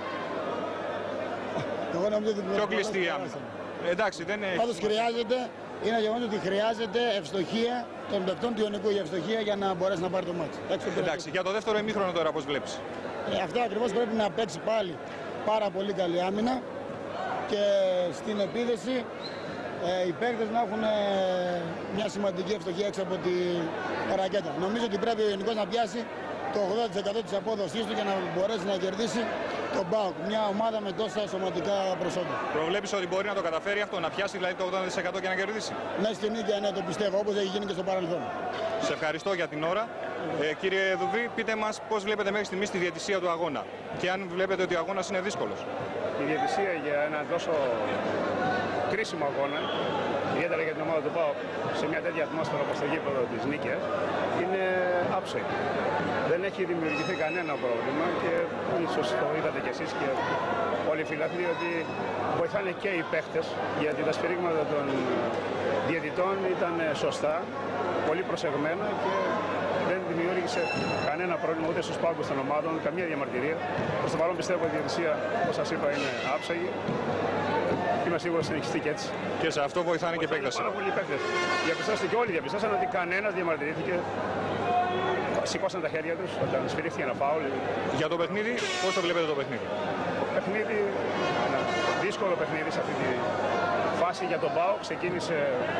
Εγώ νομίζω ότι πιο κλειστή η άμυνα. Εντάξει, δεν έχει. Πάντως χρειάζεται, είναι γεγονός ότι χρειάζεται ευστοχία των παικτών του Ιωνικού, η ευστοχία για να μπορέσει να πάρει το μάτσο. Εντάξει, για το δεύτερο ημίχρονο τώρα πώς βλέπεις? Αυτό ακριβώς πρέπει να παίξει πάλι πάρα πολύ καλή άμυνα και στην επίδεση οι παίκτες να έχουν μια σημαντική ευστοχία έξω από τη ρακέτα. Νομίζω ότι πρέπει ο Ιωνικός να πιάσει το 80% της απόδοσής του για να μπορέσει να κερδίσει τον ΠΑΟΚ. Μια ομάδα με τόσα σωματικά προσόντα. Προβλέπεις ότι μπορεί να το καταφέρει αυτό, να πιάσει δηλαδή το 80% και να κερδίσει? Ναι, στην νίκη, ναι, το πιστεύω, όπως έχει γίνει και στο παρελθόν. Σε ευχαριστώ για την ώρα. Κύριε Δουβή, πείτε μας πώς βλέπετε μέχρι στιγμής τη διαιτησία του αγώνα και αν βλέπετε ότι ο αγώνας είναι δύσκολος. Η διαιτησία για ένα τόσο κρίσιμο αγώνα, ιδιαίτερα για την ομάδα του ΠΑΟΚ, σε μια τέτοια ατμόσφαιρα όπως το γήπεδο της Νίκαιας, είναι άψογη. Δεν έχει δημιουργηθεί κανένα πρόβλημα και ίσως το είδατε κι εσείς και όλοι οι φιλάθλοι ότι βοηθάνε και οι παίχτες, γιατί τα σφυρίγματα των διαιτητών ήταν σωστά, πολύ προσεγμένα και δεν δημιούργησε κανένα πρόβλημα ούτε στους πάγκους των ομάδων, καμία διαμαρτυρία. Προς το παρόν πιστεύω ότι η διαιτησία, όπως σας είπα, είναι άψογη. Είμαι σίγουρος ότι συνεχιστεί και έτσι. Και σε αυτό βοηθάνε και επέκταση. Πάρα πολλοί παίκτες. Διαπιστώσατε και όλοι διαπιστώσαν ότι κανένας διαμαρτυρήθηκε. Σηκώσαν τα χέρια τους όταν σφυρίχθηκε ένα φάουλ. Για το παιχνίδι, πώς το βλέπετε το παιχνίδι? Το παιχνίδι, ένα δύσκολο παιχνίδι σε αυτή τη φάση για τον ΠΑΟΚ. Ξεκίνησε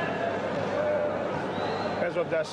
παίζοντας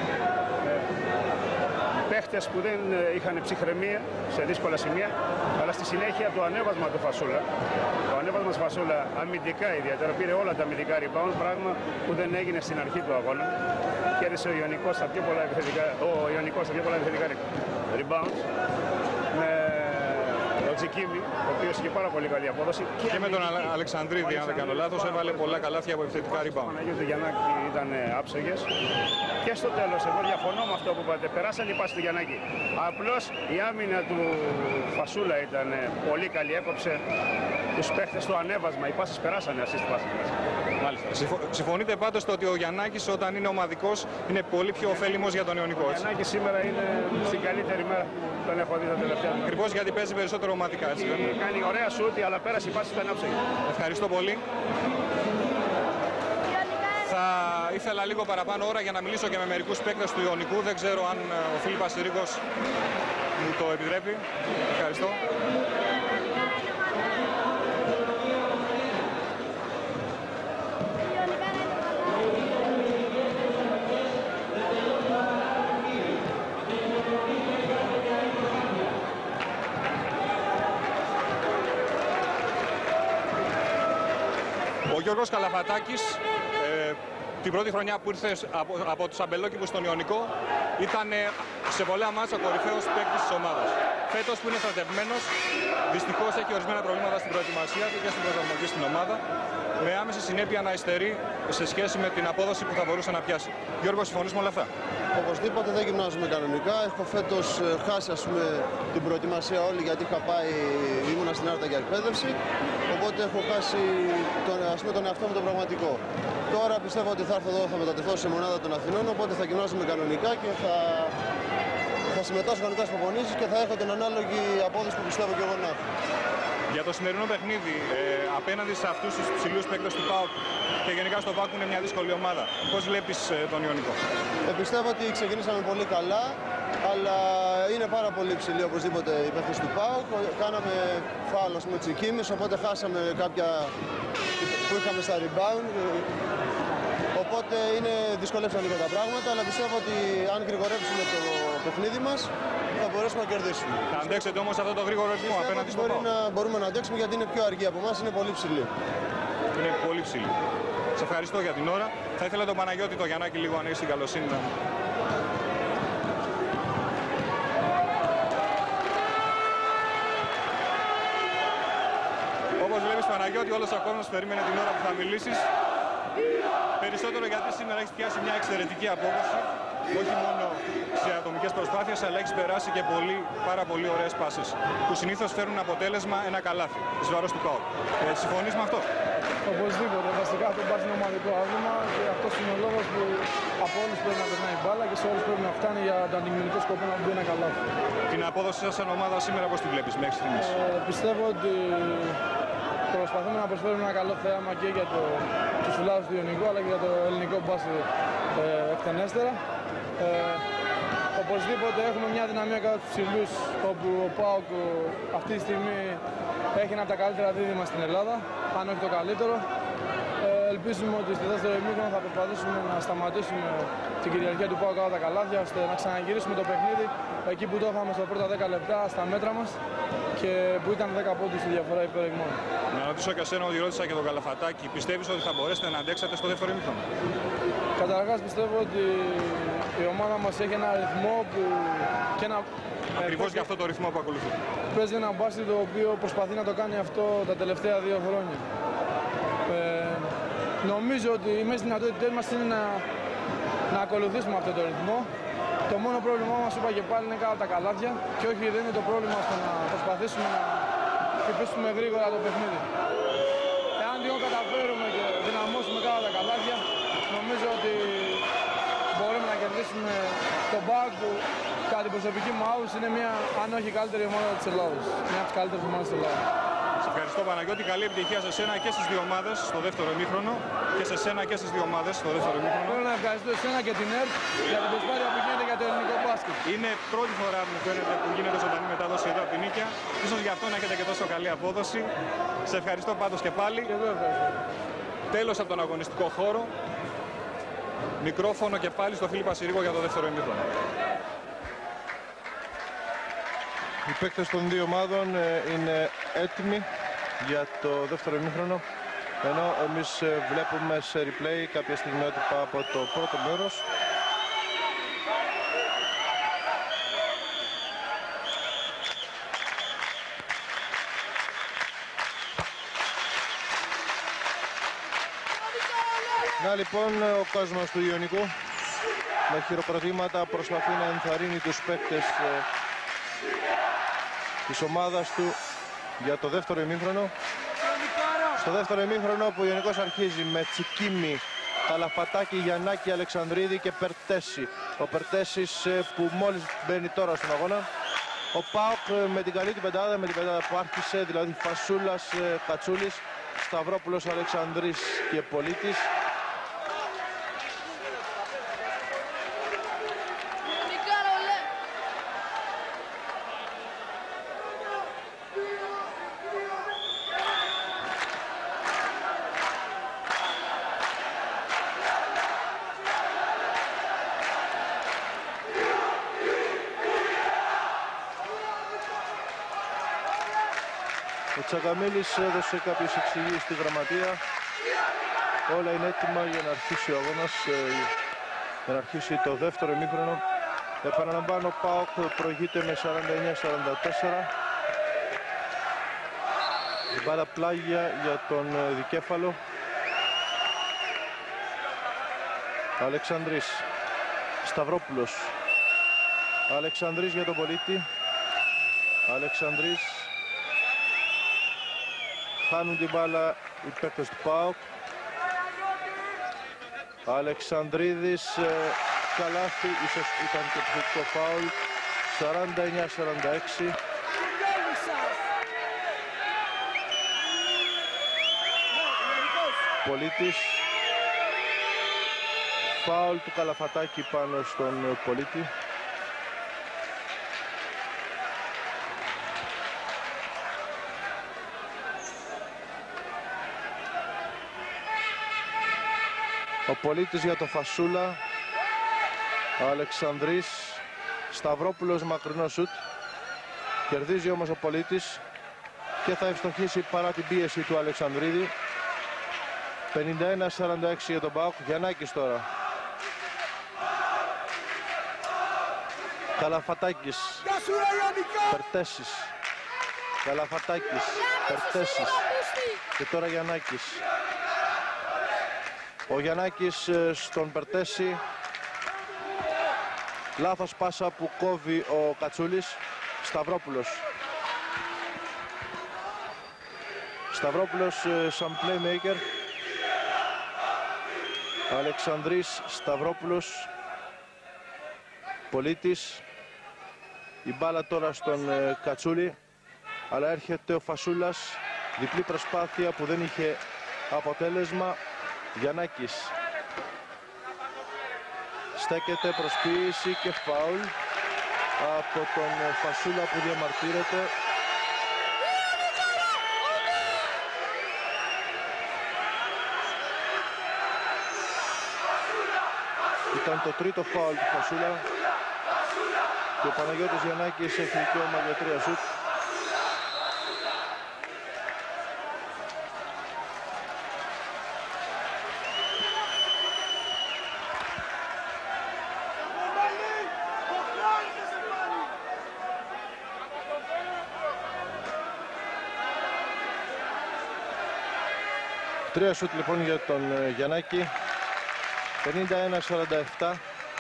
παίχτες που δεν είχαν ψυχραιμία σε δύσκολα σημεία, αλλά στη συνέχεια το ανέβασμα του Φασούλα. Το ανέβασμα του Φασούλα αμυντικά ιδιαίτερα πήρε όλα τα αμυντικά rebound, πράγμα που δεν έγινε στην αρχή του αγώνα. Κέρδισε ο Ιωνικός στα πιο πολλά επιθετικά rebound. Με τον Τζικίμι, ο οποίος είχε πάρα πολύ καλή απόδοση. Και με τον Αλεξανδρίδη, αν δεν κάνω λάθος, έβαλε πολλά καλάθια από επιθετικά rebound. Ο Παναγιώτου Γιαννάκη ήταν άψογες. Και στο τέλος, εγώ διαφωνώ με αυτό που είπατε. Περάσαν οι πάσοι του Γιαννάκη. Απλώς η άμυνα του Φασούλα ήταν πολύ καλή. Έκοψε τους παίχτες στο ανέβασμα. Οι πάσες περάσανε assist πάσες. Μάλιστα. Συμφωνείτε πάντως ότι ο Γιαννάκης όταν είναι ομαδικός είναι πολύ πιο ωφέλιμος για τον Ιωνικό? Ο Γιαννάκης σήμερα είναι στην καλύτερη μέρα που τον έχω δει τα τελευταία. Ακριβώς γιατί παίζει περισσότερο ομαδικά, έτσι δεν είναι? Κάνει ωραία σούτη, αλλά πέρασε η πάση ήταν άψογη. Ευχαριστώ πολύ. Θα ήθελα λίγο παραπάνω ώρα για να μιλήσω και με μερικούς παίκτες του Ιωνικού. Δεν ξέρω αν ο Φίλιππας Πασιρίκος μου το επιτρέπει. Ευχαριστώ. Ο Γιώργος Καλαφατάκης, την πρώτη χρονιά που ήρθε από τους αμπελόκηπους στον Ιωνικό, ήταν σε πολλά μάτσα ο κορυφαίος παίκτης της ομάδας. Φέτος που είναι στρατευμένος, δυστυχώς έχει ορισμένα προβλήματα στην προετοιμασία του και στην προσαρμογή στην ομάδα, με άμεση συνέπεια να υστερεί σε σχέση με την απόδοση που θα μπορούσε να πιάσει. Γιώργο, συμφωνείς με όλα αυτά? Οπωσδήποτε δεν γυμνάζουμε κανονικά. Έχω φέτος χάσει την προετοιμασία όλη γιατί ήμουνα στην Άρτα για εκπαίδευση. Οπότε έχω χάσει τον εαυτό μου τον πραγματικό. Τώρα πιστεύω ότι θα έρθω εδώ, θα μετατεθώ σε μονάδα των Αθηνών. Οπότε θα γυμνάζουμε κανονικά και θα συμμετάσχω κανονικά στις προπονήσεις και θα έχω την ανάλογη απόδοση που πιστεύω και εγώ να έχω. Για το σημερινό παιχνίδι, απέναντι σε αυτούς τους ψηλούς παίκτες του ΠΑΟΚ και γενικά στο ΠΑΟΚ είναι μια δύσκολη ομάδα. Πώς βλέπεις τον Ιωνικό? Πιστεύω ότι ξεκινήσαμε πολύ καλά, αλλά είναι πάρα πολύ ψηλοί οπωσδήποτε οι παίκτες του ΠΑΟΚ. Κάναμε φάουλ με Τσικίμης, οπότε χάσαμε κάποια που είχαμε στα rebound. Οπότε δυσκολεύσαν λίγο τα πράγματα, αλλά πιστεύω ότι αν γρηγορέψουμε το παιχνίδι μας, θα μπορέσουμε να κερδίσουμε. Θα αντέξετε όμως αυτό το γρήγορο ρυθμό απέναντι στο ΠΑΟΚ? Μπορούμε να αντέξουμε γιατί είναι πιο αργοί από εμάς, είναι πολύ ψηλοί. Είναι πολύ ψηλοί. Σε ευχαριστώ για την ώρα. Θα ήθελα τον Παναγιώτη το Γιαννάκη λίγο αν έχει την καλοσύνη να... Όπως βλέπεις Παναγιώτη, όλος ο κόσμος περίμενε την ώρα που θα μιλήσεις. Περισσότερο γιατί σήμερα έχεις πιάσει μια εξαιρετική απόδοση. Όχι μόνο σε ατομικές προσπάθειες, αλλά έχεις περάσει και πάρα πολύ ωραίες πάσες που συνήθως φέρουν αποτέλεσμα ένα καλάθι εις βάρος του ΠΑΟΚ. Συμφωνείς με αυτό? Οπωσδήποτε. Βασικά αυτό υπάρχει ένα ομαδικό άθλημα και αυτός είναι ο λόγος που από όλους πρέπει να περνάει η μπάλα και σε όλους πρέπει να φτάνει για το αντικειμενικό σκοπό να μπει ένα καλάθι. Την απόδοση σας σαν ομάδα σήμερα πώς τη βλέπεις μέχρι στιγμής? Πιστεύω ότι προσπαθούμε να προσφέρουμε ένα καλό θέαμα και για τους φιλάδους του Ιωνικού αλλά και για το ελληνικό μπάσκετ εκτενέστερα. Οπωσδήποτε έχουμε μια δυναμία κατά τους ψηλούς, όπου ο ΠΑΟΚ αυτή τη στιγμή έχει ένα από τα καλύτερα δίδυμα στην Ελλάδα, αν όχι το καλύτερο. ελπίζουμε ότι στη δεύτερη ημίχρονο θα προσπαθήσουμε να σταματήσουμε την κυριαρχία του ΠΑΟΚ κάτω τα καλάθια, ώστε να ξαναγυρίσουμε το παιχνίδι εκεί που το είχαμε στα πρώτα 10 λεπτά στα μέτρα μας και που ήταν 10 πόντους στη διαφορά υπέρ ημών. Να ρωτήσω και εσένα, ότι ρώτησα και τον Καλαφατάκη, πιστεύεις ότι θα μπορέσετε να αντέξετε στο δεύτερο ημίχρονο? Καταρχάς πιστεύω ότι η ομάδα μας έχει ένα ρυθμό που και ένα... Ακριβώς για αυτό το ρυθμό που ακολουθεί. Παίζει ένα μπάσκετ το οποίο προσπαθεί να το κάνει αυτό τα τελευταία 2 χρόνια. Νομίζω ότι οι μέσες δυνατότητες μας είναι να ακολουθήσουμε αυτό το ρυθμό. Το μόνο πρόβλημά μας, είπα και πάλι, είναι κάτω τα καλάθια και όχι, δεν είναι το πρόβλημα στο να προσπαθήσουμε να χτυπήσουμε γρήγορα το παιχνίδι. Εάν λίγο καταφέρουμε και δυναμώσουμε κάτω τα καλάθια, νομίζω ότι μπορούμε να κερδίσουμε τον ΠΑΟΚ που, κατά την προσωπική μου άποψη, είναι μια, αν όχι η καλύτερη ομάδα της Ελλάδας. Μια από τις καλύτερες ομάδες της Ελλάδας. Σε ευχαριστώ, Παναγιώτη. Καλή επιτυχία σε σένα και στις δύο ομάδες στο δεύτερο ημίχρονο. Και σε σένα και στις δύο ομάδες στο δεύτερο ημίχρονο. Θέλω να ευχαριστώ εσένα και την ΕΡΤ για την προσπάθεια που γίνεται για το ελληνικό μπάσκετ. Είναι πρώτη φορά μου φαίνεται που γίνεται ζωντανή μετάδοση εδώ από την Νίκαια. Ίσως γι' αυτό να έχετε και τόσο καλή απόδοση. Σε ευχαριστώ πάντως και πάλι. Και εγώ ευχαριστώ. Τέλος από τον αγωνιστικό χώρο. Μικρόφωνο και πάλι στο Φίλιπ Πασιρίκο για το δεύτερο ημίχρονο. Οι παίκτες των δύο ομάδων είναι έτοιμοι για το δεύτερο ημίχρονο, ενώ εμείς βλέπουμε σε replay κάποια στιγμιότυπα από το πρώτο μέρος. Να λοιπόν, ο κόσμος του Ιωνικού με χειροκροτήματα προσπαθεί να ενθαρρύνει τους παίκτες της ομάδας του για το δεύτερο ημίχρονο. Στο δεύτερο ημίχρονο που ο Ιωνικός αρχίζει με Τσικίμη, Καλαφατάκη, Γιαννάκη, Αλεξανδρίδη και Περτέση. Ο Περτέσης που μόλις μπαίνει τώρα στον αγώνα. Ο ΠΑΟΚ με την καλή του πεντάδα, με την πεντάδα που άρχισε, δηλαδή Φασούλας, Κατσούλης, Σταυρόπουλος, Αλεξανδρής και Πολίτης. Ο Τσακαμίλης έδωσε κάποιες εξηγήσεις στη γραμματεία. Όλα είναι έτοιμα για να αρχίσει ο αγώνας, για να αρχίσει το δεύτερο ημίχρονο. Επαναλαμβάνω, ΠΑΟΚ προηγείται με 49-44. Η μπάλα πλάγια για τον δικέφαλο. Αλεξανδρής, Σταυρόπουλος, Αλεξανδρής για τον Πολίτη. Αλεξανδρής. Χάνουν την μπάλα οι παίκτες του ΠΑΟΚ. Αλεξανδρίδης, καλάθι, ίσως ήταν και επιθετικό φάουλ. 49-46. Πολίτης. Φάουλ του Καλαφατάκη πάνω στον Πολίτη. Ο Πολίτης για το Φασούλα. Ο Αλεξανδρής. Σταυρόπουλος, μακρινό σουτ. Κερδίζει όμως ο Πολίτης και θα ευστοχίσει παρά την πίεση του Αλεξανδρίδη. 51-46 για τον ΠΑΟΚ. Γιαννάκης τώρα. Καλαφατάκης. Περτέσης. Καλαφατάκης. Περτέσης. Και τώρα Γιαννάκης. Ο Γιαννάκης στον Περτέση. Λάθος πάσα που κόβει ο Κατσούλης. Σταυρόπουλος. Σταυρόπουλος σαν playmaker. Αλεξανδρής, Σταυρόπουλος. Πολίτης. Η μπάλα τώρα στον Κατσούλη. Αλλά έρχεται ο Φασούλας. Διπλή προσπάθεια που δεν είχε αποτέλεσμα. Γιαννάκης. Στέκεται προσποίηση και φάουλ από τον Φασούλα που διαμαρτύρεται. Ήταν το τρίτο φάουλ του Φασούλα και ο Παναγιώτης Γιαννάκης έχει δικαίωμα για 3 σουτ. Τρία σουτ λοιπόν για τον Γιαννάκη. 51-47.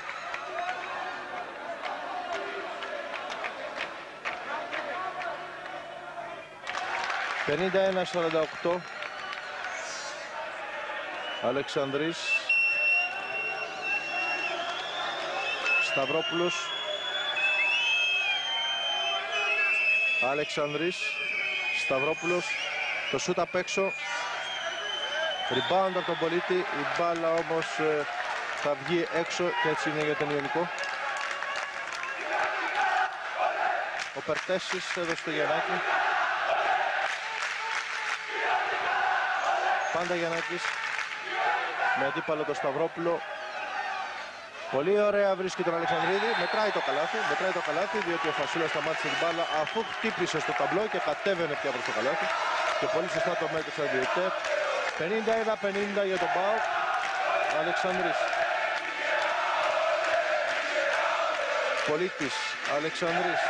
...51-48... Αλεξανδρής... Σταυρόπουλος... Αλεξανδρής... Σταυρόπουλος... Το σούτ απ' έξω... Rebound από τον Πολίτη, η μπάλα όμως θα βγει έξω και έτσι είναι για τον Ιωνικό. Ο Περτέσης έδωσε το Γιαννάκη. Πάντα Γιαννάκης με αντίπαλο τον Σταυρόπουλο. Πολύ ωραία βρίσκει τον Αλεξανδρίδη, μετράει το καλάθι διότι ο Φασούλας σταμάτησε την μπάλα αφού χτύπησε στο ταμπλό και κατέβαινε πια προς το καλάθι και πολύ σωστά το μέτρησε ο διαιτητής. 51-50 για τον ΠΑΟΚ. Αλεξανδρής. Πολίτης. Αλεξανδρής.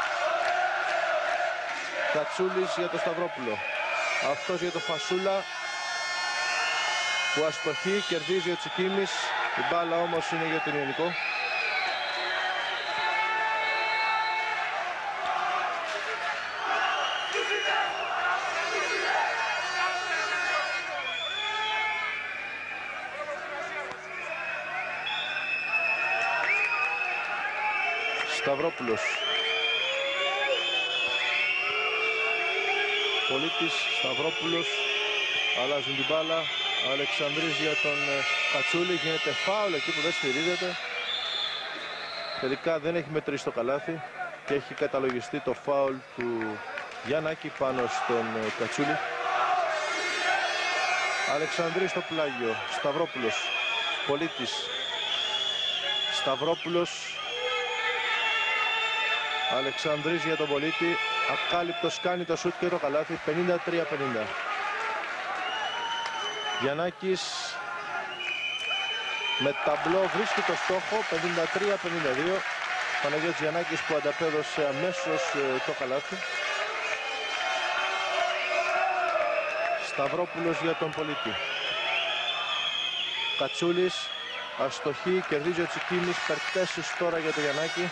Κατσούλης για τον Σταυρόπουλο. Αυτός για τον Φασούλα που αστοχεί, κερδίζει ο Τσικίμης. Η μπάλα όμως είναι για τον Ιωνικό. Σταυρόπουλος. Πολίτης, Σταυρόπουλος. Αλλάζουν την μπάλα. Αλεξανδρής για τον Κατσούλη. Γίνεται φάουλ εκεί που δεν σφυρίζεται. Τελικά δεν έχει μετρήσει το καλάθι και έχει καταλογιστεί το φάουλ του Γιαννάκη πάνω στον Κατσούλη. Αλεξανδρής στο πλάγιο. Σταυρόπουλος. Πολίτης. Σταυρόπουλος. Αλεξανδρής για τον Πολίτη. Ακάλυπτος κάνει το σούτ και το καλάθι. 53-50. Γιαννάκης με ταμπλό βρίσκει το στόχο. 53-52. Παναγιώτης Γιαννάκης που ανταπέδωσε αμέσως το καλάθι. Σταυρόπουλος για τον Πολίτη. Κατσούλης. Αστοχή. Κερδίζει ο Τσικίμης. Περτέσης τώρα για τον Γιαννάκη.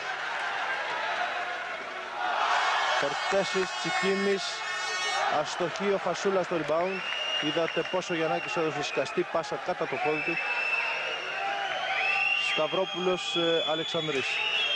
Περτέσης, Τσικίμης, αστοχή ο Φασούλας στο rebound. Είδατε πόσο ο Γιαννάκης έδωσε σκαστή πάσα κάτω το πόδι του. Σταυρόπουλος, Αλεξανδρής.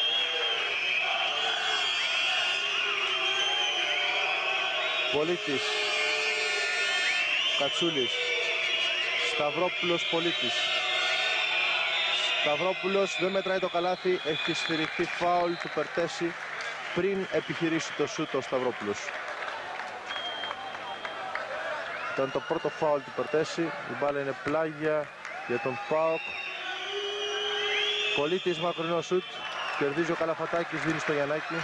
Πολίτης. Κατσούλης. Σταυρόπουλος, Πολίτης. Σταυρόπουλος δεν μετράει το καλάθι. Έχει σφυριχθεί φάουλ του Περτέση πριν επιχειρήσει το σούτ ο Σταυρόπουλος. Ήταν το πρώτο φάουλ του Περτέση. Η μπάλα είναι πλάγια για τον ΠΑΟΚ. Πολίτης, μακρινό σούτ. Κερδίζει ο Καλαφατάκης, δίνει στο Γιαννάκη.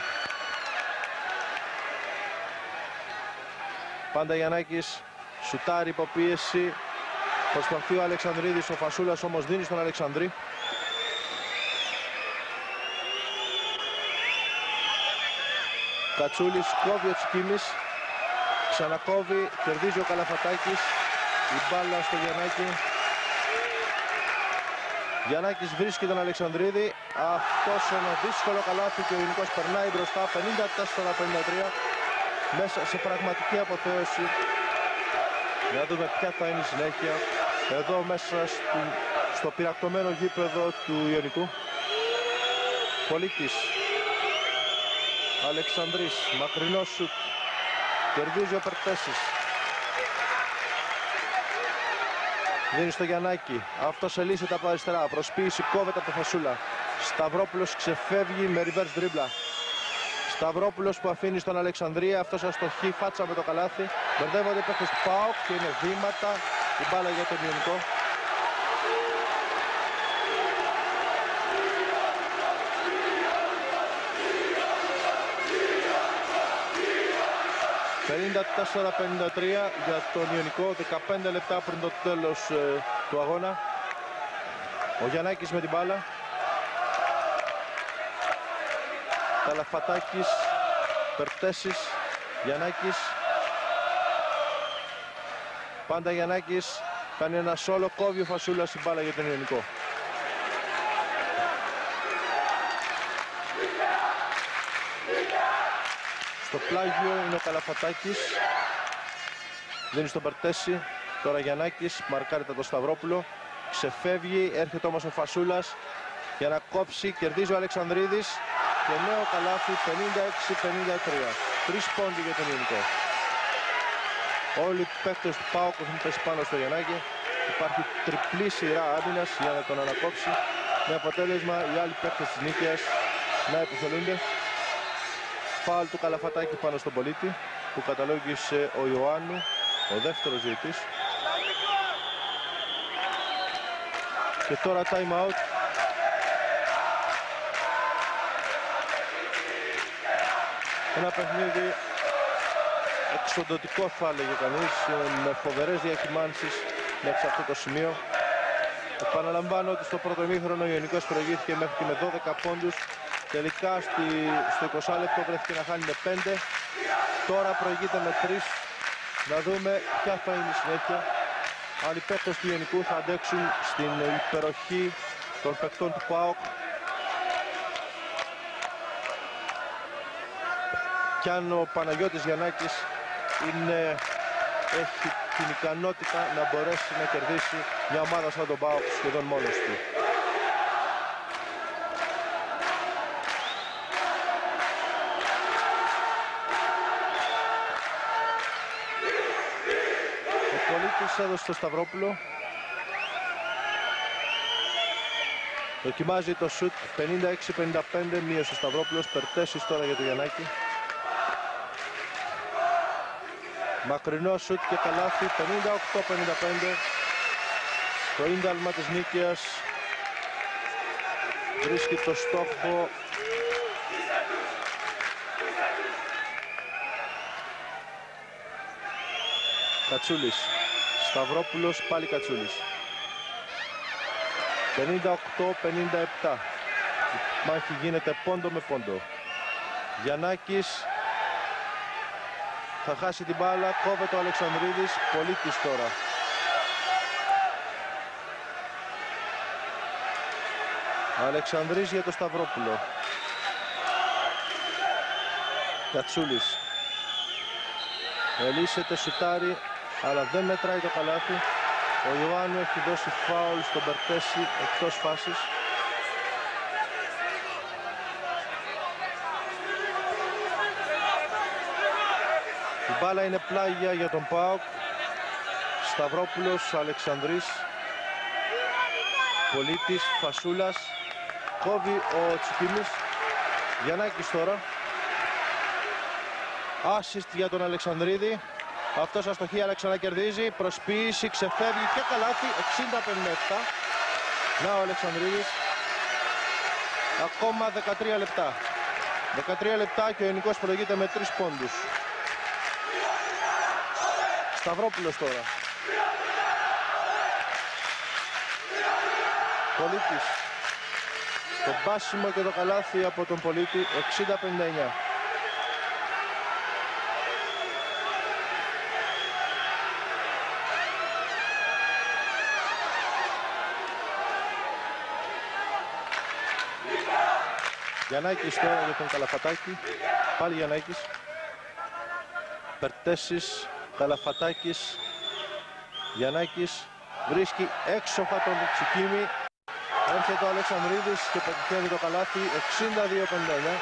Πάντα Γιαννάκης. Σουτάρει υποπίεση. Προσπαθεί ο Αλεξανδρίδης. Ο Φασούλας όμως δίνει στον Αλεξανδρή. Κατσούλης, κόβει ο Τσικίμης. Ξανακόβει, κερδίζει ο Καλαφατάκης. Η μπάλα στο Γιαννάκη. Γιαννάκης βρίσκει τον Αλεξανδρίδη. Αυτός ένα δύσκολο καλάθι και ο Ιωνικός περνάει μπροστά. 54-53. Μέσα σε πραγματική αποθέωση. Για να δούμε ποια θα είναι η συνέχεια. Εδώ μέσα στο πυρακτωμένο γήπεδο του Ιωνικού. Πολίτης. Αλεξανδρής, μακρινό σουτ. Κερδίζει ο Περτέσης. Δίνει στο Γιαννάκη. Αυτός ελύσσεται από αριστερά. Προσποίηση, κόβεται από το Φασούλα. Σταυρόπουλος ξεφεύγει με reverse dribbla. Σταυρόπουλος που αφήνει στον Αλεξανδρία. Αυτός αστοχεί, φάτσα με το καλάθι. Μπερδεύονται οι παίκτες του ΠΑΟΚ και είναι βήματα. Η μπάλα για τον Ιωνικό. 54-53 για τον Ιωνικό, 15 λεπτά πριν το τέλος του αγώνα. Ο Γιαννάκης με την μπάλα. Καλαφατάκης, Περτέσης, Γιαννάκης. Πάντα Γιαννάκης κάνει ένα σόλο, κόβει ο Φασούλας την μπάλα για τον Ιωνικό. Στο πλάγιο είναι ο Καλαφατάκης. Δίνει στον Περτέση. Τώρα Γιαννάκης, μαρκάρεται το Σταυρόπουλο. Ξεφεύγει, έρχεται όμως ο Φασούλας για να κόψει, κερδίζει ο Αλεξανδρίδης και νέο καλάθι, 56-53. 3 πόντοι για τον Ιωνικό. Όλοι οι παίκτες του ΠΑΟΚ έχουν πέσει πάνω στο Γιαννάκη. Υπάρχει τριπλή σειρά άμυνας για να τον ανακόψει, με αποτέλεσμα οι άλλοι παίκτες της Νίκαιας να υποφελούνται. Φάουλ του Καλαφατάκη πάνω στον Πολίτη που καταλόγησε ο Ιωάννου, ο δεύτερος διαιτητής. Και τώρα time out. Ένα παιχνίδι εξοντωτικό θα έλεγε κανείς, με φοβερές διακυμάνσεις μέχρι αυτό το σημείο. Επαναλαμβάνω ότι στο πρώτο ημίχρονο ο Ιωνικός προηγήθηκε μέχρι και με 12 πόντους. Τελικά στο 20 λεπτό βρέθηκε να χάνει με 5. Τώρα προηγείται με 3. Να δούμε ποια θα είναι η συνέχεια. Αν οι παίκτες του Ιωνικού θα αντέξουν στην υπεροχή των παίκτων του ΠΑΟΚ. Κι αν ο Παναγιώτης Γιαννάκης έχει την ικανότητα να μπορέσει να κερδίσει μια ομάδα σαν τον ΠΑΟΚ σχεδόν μόνος του. Ο Πολίτης έδωσε στο Σταυρόπουλο. Δοκιμάζει το σουτ, 56-55, μείωσε ο Σταυρόπουλος. Περτέσεις τώρα για το Γιαννάκη. Μακρινό σουτ και καλάθι, 58-55. Το ίνταλμα της Νίκαιας βρίσκει το στόχο. Κατσούλης, Σταυρόπουλος, πάλι Κατσούλης. 58-57. Η μάχη γίνεται πόντο με πόντο. Γιαννάκης θα χάσει την μπάλα, κόβεται ο Αλεξανδρίδης, Πολίτης τώρα. Αλεξανδρής για το Σταυρόπουλο. Κατσούλης. Ελίσσεται, σουτάρει, αλλά δεν μετράει το καλάθι. Ο Ιωάννου έχει δώσει φάουλ στον Περτέση εκτός φάσης. Η μπάλα είναι πλάγια για τον ΠΑΟΚ. Σταυρόπουλος, Αλεξανδρής, Πολίτης, Φασούλας. Κόβει ο Τσικίμης. Γιαννάκης τώρα. Assist για τον Αλεξανδρίδη. Αυτός αστοχή, αλλά ξανακερδίζει. Προσποίηση, ξεφεύγει και καλάθι. 60-57. Να ο Αλεξανδρίδης. Ακόμα 13 λεπτά. 13 λεπτά και ο Ιωνικός προηγείται με 3 πόντους. Σταυρόπουλος τώρα. Πολίτης. Το μπάσιμο και το καλάθι από τον Πολίτη. 60-59. Γιαννάκης τώρα για τον Καλαφατάκη. Πάλι Γιαννάκης. Περτέσης, Καλαφατάκης. Γιαννάκης βρίσκει έξοχα τον Τσικίμη. Έρχεται ο Αλεξανδρίδης και πετυχαίνει το καλάθι. 62-59.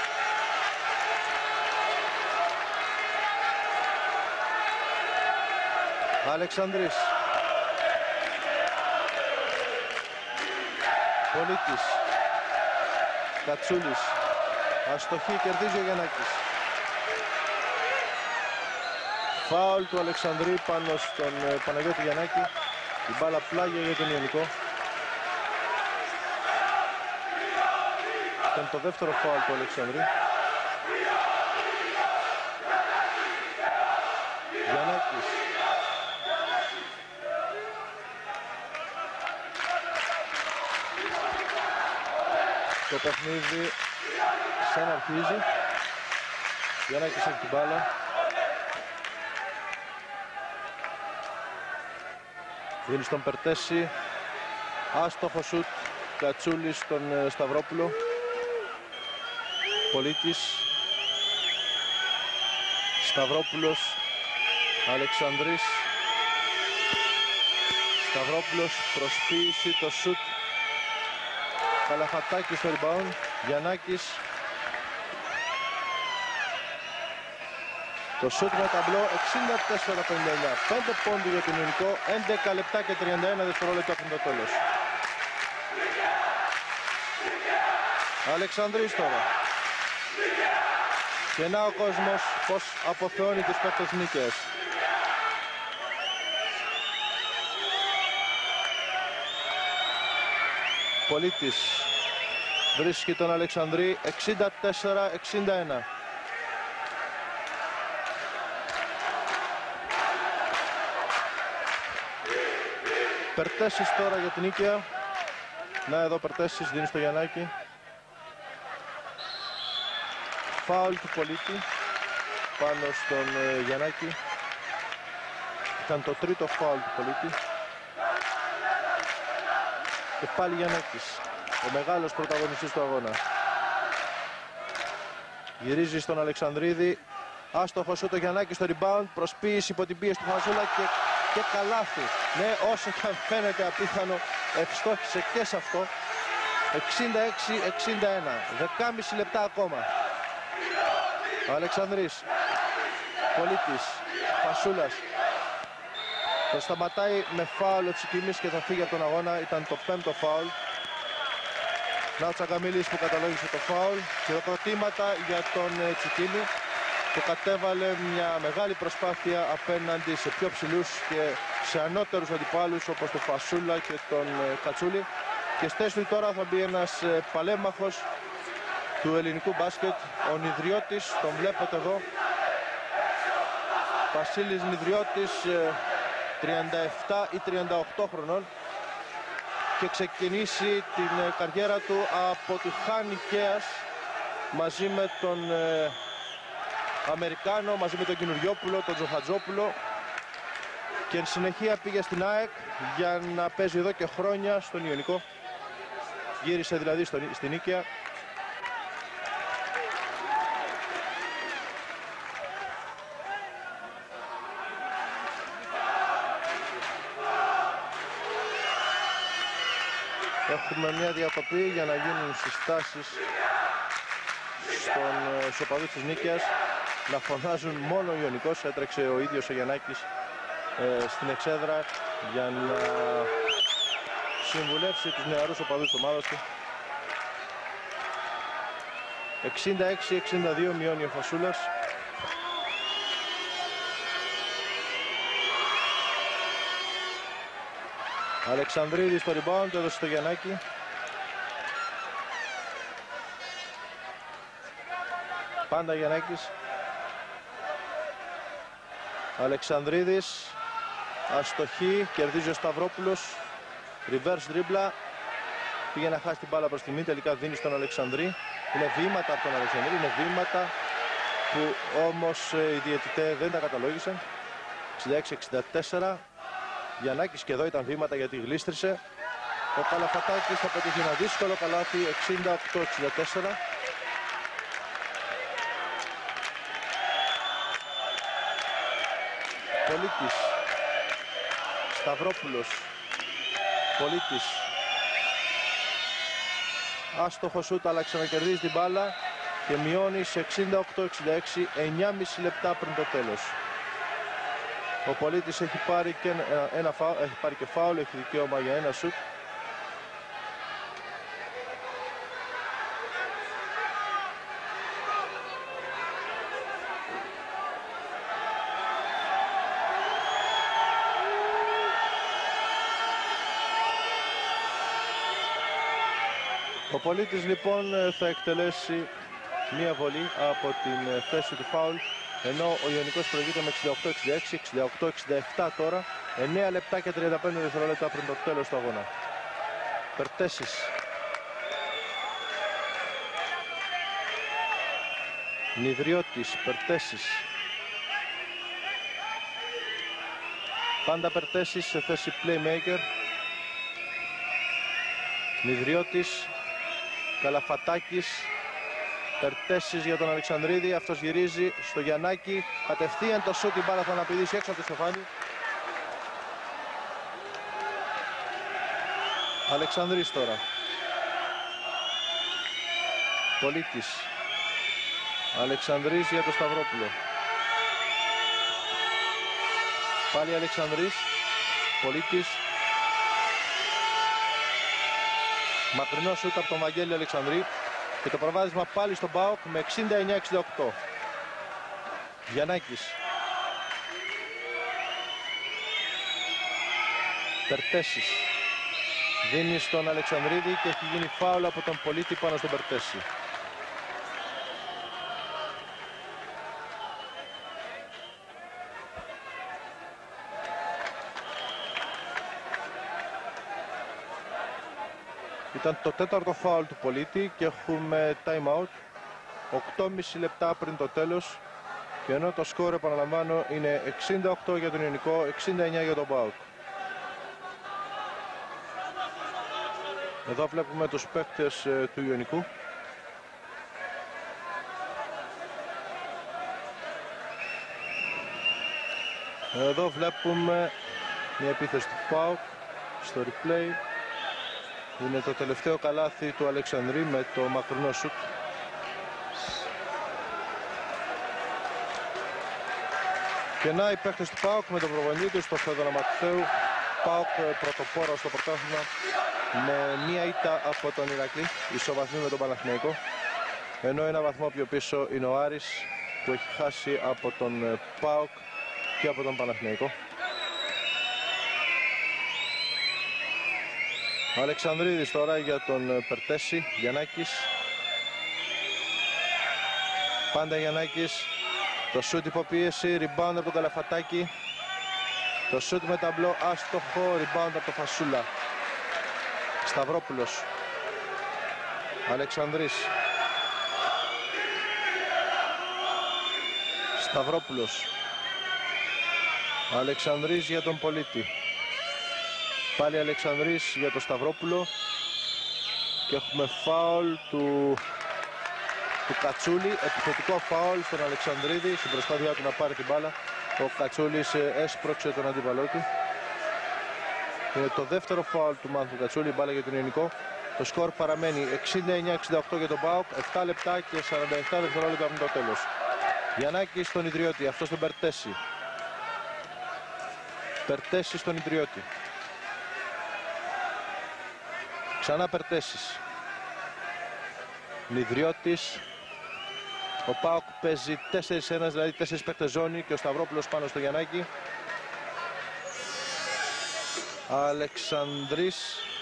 Αλεξανδρής. Πολίτης. Κατσούλης. Αστοχή, κερδίζει ο Γιαννάκης. Φάουλ του Αλεξανδρή πάνω στον Παναγιώτη Γιαννάκη. Η μπάλα πλάγια για τον Ιωνικό. Ήταν το δεύτερο φάουλ του Αλεξανδρή. Γιαννάκης. Το παιχνίδι σαν αρχίζει. Γιαννάκης έχει την μπάλα. Δίνει στον Περτέση. Άστοχο σουτ. Κατσούλης στον Σταυρόπουλο. Πολίτης. Σταυρόπουλος. Αλεξανδρής. Σταυρόπουλος. Προσποίηση το σουτ. Καλαφατάκης στο rebound. Γιαννάκης. Το σουτ με ταμπλό 64-59. 5 πόντου για τον Ιωνικό. 11 λεπτά και 31 δευτερόλεπτα πριν το τέλος. Αλεξανδρής τώρα. Και να ο κόσμος πως αποθεώνει τους παίκτες νίκες. Πολίτης βρίσκει τον Αλεξανδρή 64-61. Περτέσης τώρα για την Νίκαια. Να εδώ Περτέσης δίνει στο Γιαννάκη. Φάουλ του Πολίτη πάνω στον Γιαννάκη. Ήταν το τρίτο φάουλ του Πολίτη. Και πάλι Γιαννάκης, ο μεγάλος πρωταγωνιστής του αγώνα. Γυρίζει στον Αλεξανδρίδη. Άστοχος ο Γιαννάκης στο rebound. Προσποίηση υπό την πίεση του Φαζούλα και καλάθι. Ναι, όσο και αν φαίνεται απίθανο, ευστόχησε και σε αυτό. 66-61. 10,5 λεπτά ακόμα. Ο Αλεξανδρής. Πολίτης. Φασούλας. Το σταματάει με φάουλ ο Τσικίμης και θα φύγει από τον αγώνα. Ήταν το 5ο φάουλ. Να ο Τσαγκαμίλης που καταλόγησε το φάουλ. Χειροκροτήματα για τον Τσικίμη που κατέβαλε μια μεγάλη προσπάθεια απέναντι σε πιο ψηλούς και σε ανώτερους αντιπάλους όπως τον Φασούλα και τον Κατσούλη. Και στη θέση του τώρα θα μπει ένας παλέμαχος του ελληνικού μπάσκετ, ο Νιδριώτης, τον βλέπετε εδώ. Βασίλης Νιδριώτης, 37 ή 38 χρονών και ξεκινήσει την καριέρα του από τη Χάν Ικέας μαζί με τον Αμερικάνο, μαζί με τον Καινουριόπουλο, τον Τζοχατζόπουλο και εν συνεχεία πήγε στην ΑΕΚ για να παίζει εδώ και χρόνια στον Ιωνικό. Γύρισε δηλαδή στην Νίκαια. Έχουμε μια διακοπή για να γίνουν συστάσεις στους οπαδούς της Νίκαιας να φωνάζουν μόνο ο Ιωνικός. Έτρεξε ο ίδιος ο Γιαννάκης στην εξέδρα για να συμβουλεύσει τους νεαρούς οπαδούς της ομάδας του. 66-62 μειώνει ο Φασούλας. Αλεξανδρίδης στο rebound, το έδωσε στο Γιαννάκη. Πάντα Γιαννάκης. Αλεξανδρίδης, αστοχή, κερδίζει ο Σταυρόπουλος. Reverse δρίμπλα. Πήγε να χάσει την μπάλα προς τη μη, τελικά δίνει στον Αλεξανδρή. Είναι βήματα από τον Αλεξανδρή, είναι βήματα που όμως οι διαιτητές δεν τα καταλόγησαν. 66-64. Γιαννάκης και εδώ ήταν βήματα γιατί γλίστρισε. Ο Καλαφατάκης θα πετύχει ένα δύσκολο καλάθι, 68-64. Πολίτης. Σταυρόπουλος. Πολίτης. Άστοχο σούτ, αλλά ξανακερδίζει την μπάλα και μειώνει σε 68-66, 9,5 λεπτά πριν το τέλος. Ο Πολίτης έχει πάρει και έχει πάρει και φάουλ, έχει δικαίωμα για ένα σουτ. Ο Πολίτης λοιπόν θα εκτελέσει μία βολή από την θέση του φάουλ ενώ ο Ιωνικός προηγείται με 68-66, 68-67 τώρα. 9 λεπτά και 35 δευτερόλεπτα πριν το τέλος του αγώνα. Περτέσης. Νιδριώτης, Περτέσης. Πάντα Περτέσης σε θέση playmaker. Νιδριώτης, Καλαφατάκης, Περτέσης για τον Αλεξανδρίδη. Αυτός γυρίζει στο Γιαννάκη. Κατευθείαν το σούτ, η μπάλα θα αναπηδήσει έξω από το στεφάνι. Αλεξανδρής τώρα. Πολίτης. Αλεξανδρής για το Σταυρόπουλο. Πάλι Αλεξανδρής. Πολίτης. Μακρινό σούτ από τον Βαγγέλη Αλεξανδρή. Και το προβάδισμα πάλι στον ΠΑΟΚ με 69-68. Γιαννάκης. Περτέσης. Δίνει στον Αλεξανδρίδη και έχει γίνει φάουλ από τον Πολίτη πάνω στον Περτέση. Ήταν το τέταρτο φάουλ του Πολίτη και έχουμε time out 8,5 λεπτά πριν το τέλος, και ενώ το σκόρ, επαναλαμβάνω, είναι 68 για τον Ιωνικό, 69 για τον ΠΑΟΚ. Εδώ βλέπουμε τους παίκτες του Ιωνικού. Εδώ βλέπουμε μια επίθεση του ΠΑΟΚ στο replay. Είναι το τελευταίο καλάθι του Αλεξανδρή με το μακρινό σουτ. Και να οι παίκτες του ΠΑΟΚ με τον προπονητή του στο Φέδωνα Ματθαίου. ΠΑΟΚ πρωτοπόρο στο πρωτάθλημα με μία ήττα από τον Ηρακλή, ισοβαθμί με τον Παναθηναϊκό. Ενώ ένα βαθμό πιο πίσω είναι ο Άρης που έχει χάσει από τον ΠΑΟΚ και από τον Παναθηναϊκό. Αλεξανδρίδης τώρα για τον Περτέση. Γιαννάκης. Πάντα Γιαννάκης. Το σούτ υποπίεση. Rebound από τον Καλαφατάκη. Το σούτ με ταμπλό άστοχο. Rebound από τον Φασούλα. Σταυρόπουλος. Αλεξανδρής. Σταυρόπουλος. Αλεξανδρής για τον Πολίτη. Πάλι Αλεξανδρής για τον Σταυρόπουλο. Και έχουμε φάουλ του Κατσούλη. Επιθετικό φάουλ στον Αλεξανδρίδη. Στην προσπάθειά του να πάρει την μπάλα, ο Κατσούλης έσπρωξε τον αντίπαλό του. Είναι το δεύτερο φάουλ του Μάνθου Κατσούλη. Μπάλα για τον Ιωνικό. Το σκορ παραμένει 69-68 για τον ΠΑΟΚ. 7 λεπτά και 47 δευτερόλεπτα από το τέλος. Γιαννάκη στον Ιδριώτη. Αυτό στον Περτέση. Περτέση στον Ιδριώτη. Ξανά Περτέσης. Νιδριώτης. Ο ΠΑΟΚ παίζει 4-1, δηλαδή 4 παίκτες ζώνη, και ο Σταυρόπουλος πάνω στο Γιαννάκη. Αλεξανδρής.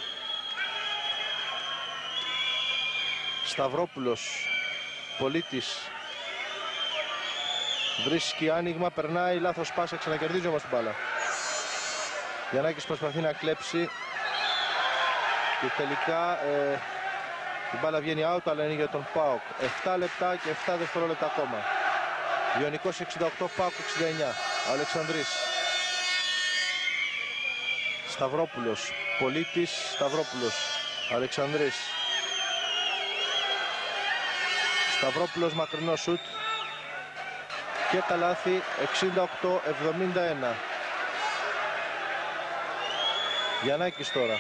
Σταυρόπουλος. Πολίτης. Βρίσκει άνοιγμα, περνάει, λάθος πάσα, ξανακερδίζει όμως την μπάλα. Γιαννάκης προσπαθεί να κλέψει και τελικά η μπάλα βγαίνει out, αλλά είναι για τον ΠΑΟΚ. 7 λεπτά και 7 δευτερόλεπτα ακόμα. Ιωνικός 68, ΠΑΟΚ 69. Αλεξανδρής. Σταυρόπουλος. Πολίτης. Σταυρόπουλος. Αλεξανδρής. Σταυρόπουλος, μακρινό σούτ. Και καλάθι. 68-71. Γιαννάκης τώρα.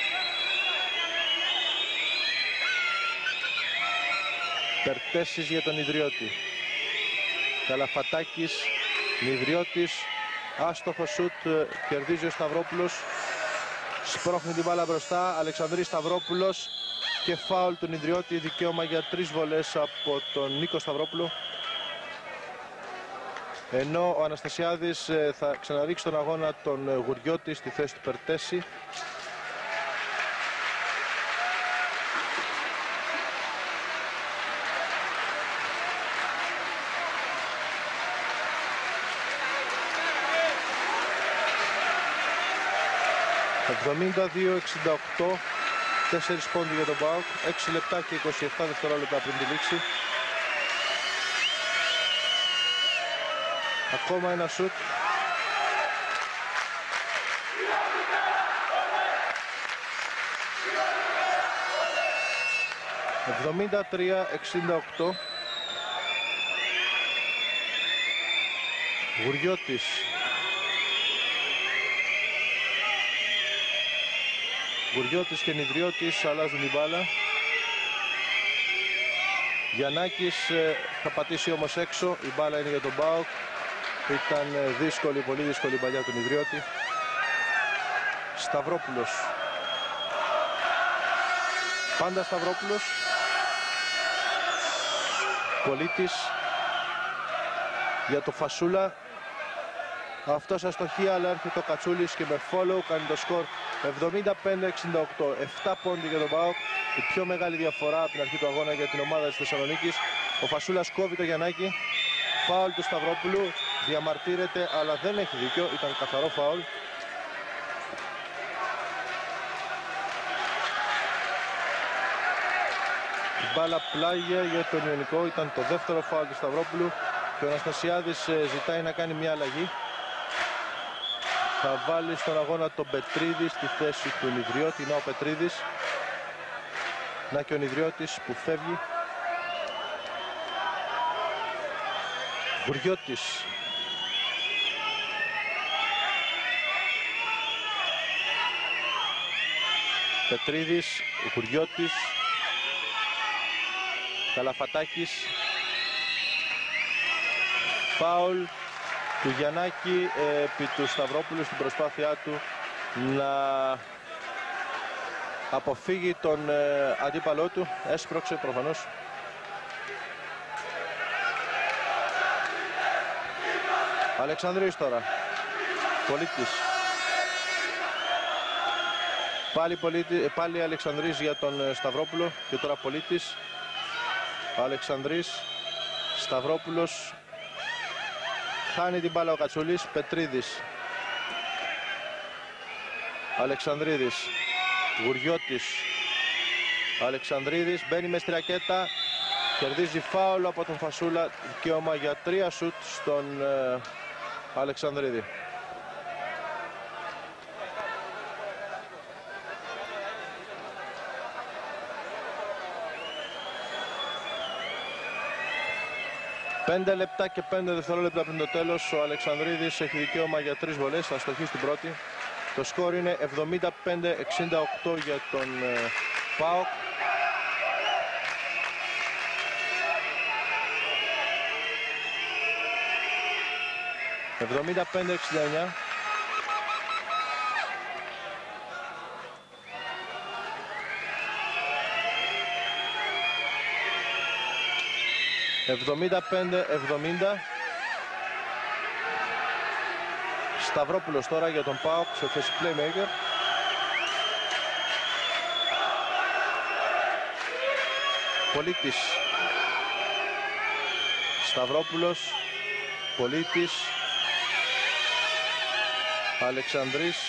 Περτέσης για τον Ιδριώτη. Καλαφατάκης. Ιδριώτης. Άστοχο σούτ. Κερδίζει ο Σταυρόπουλος. Σπρώχνει την μπάλα μπροστά. Αλεξανδρής Σταυρόπουλος. Και φάουλ του Ιδριώτη. Δικαίωμα για 3 βολές από τον Νίκο Σταυρόπουλο. Ενώ ο Αναστασιάδης θα ξαναρίξει τον αγώνα τον Γουριώτη στη θέση του Περτέση. 72-68, 4 πόντοι για τον ΠΑΟΚ, 6 λεπτά και 27 δευτερόλεπτα πριν τη λήξη. Ακόμα ένα σουτ. «73-68». Γουριώτης. Γουριώτης και Νηδριώτης αλλάζουν την μπάλα. Γιαννάκης θα πατήσει όμως έξω. Η μπάλα είναι για τον ΠΑΟΚ. Ήταν δύσκολη, πολύ δύσκολη η παλιά του Νηδριώτη. Σταυρόπουλος. Πάντα Σταυρόπουλος. Πολίτης για το Φασούλα. Αυτός αστοχεί, αλλά έρχεται ο Κατσούλης και με follow κάνει το σκορ 75-68. 7 πόντι για τον ΠΑΟΚ. Η πιο μεγάλη διαφορά από την αρχή του αγώνα για την ομάδα της Θεσσαλονίκης. Ο Φασούλας κόβει το Γιαννάκη. Φάουλ του Σταυρόπουλου. Διαμαρτύρεται, αλλά δεν έχει δίκιο. Ήταν καθαρό φάουλ. Η μπάλα πλάγια για τον Ιωνικό. Ήταν το δεύτερο φάουλ του Σταυρόπουλου. Και ο Αναστασιάδης ζητάει να κάνει μια αλλαγή. Θα βάλει στον αγώνα τον Πετρίδη στη θέση του Νηδριώτη. Να ο Πετρίδης. Να και ο Νηδριώτης που φεύγει. Γουριώτης. Πετρίδης, Γουριώτης. Καλαφατάκης. Φάουλ του Γιαννάκη επί του Σταυρόπουλου στην προσπάθειά του να αποφύγει τον αντίπαλό του. Έσπρωξε προφανώς. Αλεξανδρής τώρα. Πολίτης. Πάλι Αλεξανδρής για τον Σταυρόπουλο και τώρα Πολίτης. Αλεξανδρής. Σταυρόπουλος. Χάνει την μπάλα ο Κατσούλης. Πετρίδης. Αλεξανδρίδης. Γουριώτης. Αλεξανδρίδης μπαίνει με στη ρακέτα. Κερδίζει φάουλ από τον Φασούλα. Δικαίωμα για 3 σουτ στον Αλεξανδρίδη. Πέντε λεπτά και 5 δευτερόλεπτα πριν το τέλος. Ο Αλεξανδρίδης έχει δικαίωμα για 3 βολές. Θα αστοχεί στην πρώτη. Το σκορ είναι 75-68 για τον ΠΑΟΚ. «75-69». «75-70». Σταυρόπουλος τώρα για τον ΠΑΟΚ σε θέση playmaker. Πολίτης. Σταυρόπουλος. Πολίτης. Αλεξανδρής.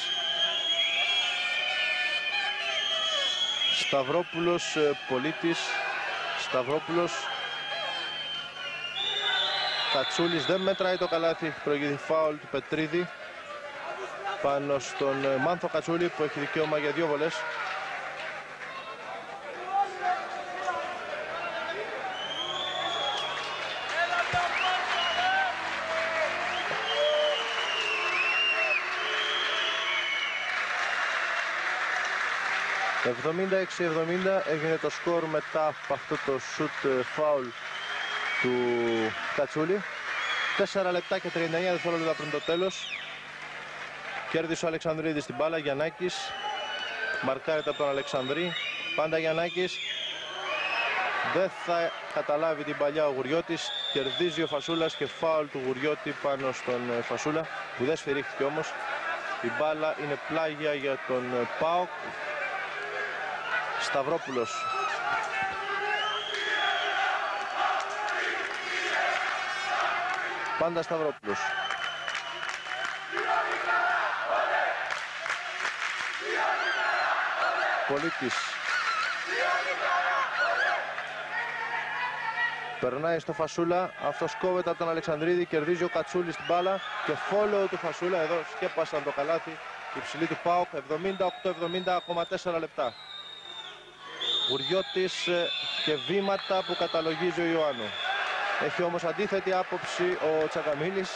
Σταυρόπουλος. Πολίτης. Σταυρόπουλος. Κατσούλης δεν μετράει το καλάθι. Έχει προηγηθεί φάουλ του Πετρίδη πάνω στον Μάνθο Κατσούλη που έχει δικαίωμα για 2 βολές. «76-70» έγινε το σκορ μετά από αυτό το σουτ φάουλ του Κατσούλη. 4 λεπτά και 39 δευτερόλεπτα πριν το τέλος. Κέρδισε ο Αλεξανδρίδης την μπάλα. Γιαννάκης μαρκάρεται από τον Αλεξανδρή. Πάντα Γιαννάκης. Δεν θα καταλάβει την παλιά ο Γουριώτης. Κερδίζει ο Φασούλας και φάουλ του Γουριώτη πάνω στον Φασούλα που δεν σφυρίχθηκε όμως. Η μπάλα είναι πλάγια για τον ΠΑΟΚ. Σταυρόπουλος. Πάντα Σταυρόπουλος. Πολίτης περνάει στο Φασούλα, αυτός κόβεται από τον Αλεξανδρίδη, κερδίζει ο Κατσούλης την μπάλα και follow του Φασούλα, εδώ σκέπασαν το καλάθι υψηλή του ΠΑΟΚ. 78-70, ακόμα 4 λεπτά. Γουριώτης και βήματα που καταλογίζει ο Ιωάννου. Έχει όμως αντίθετη άποψη ο Τσακαμίλης.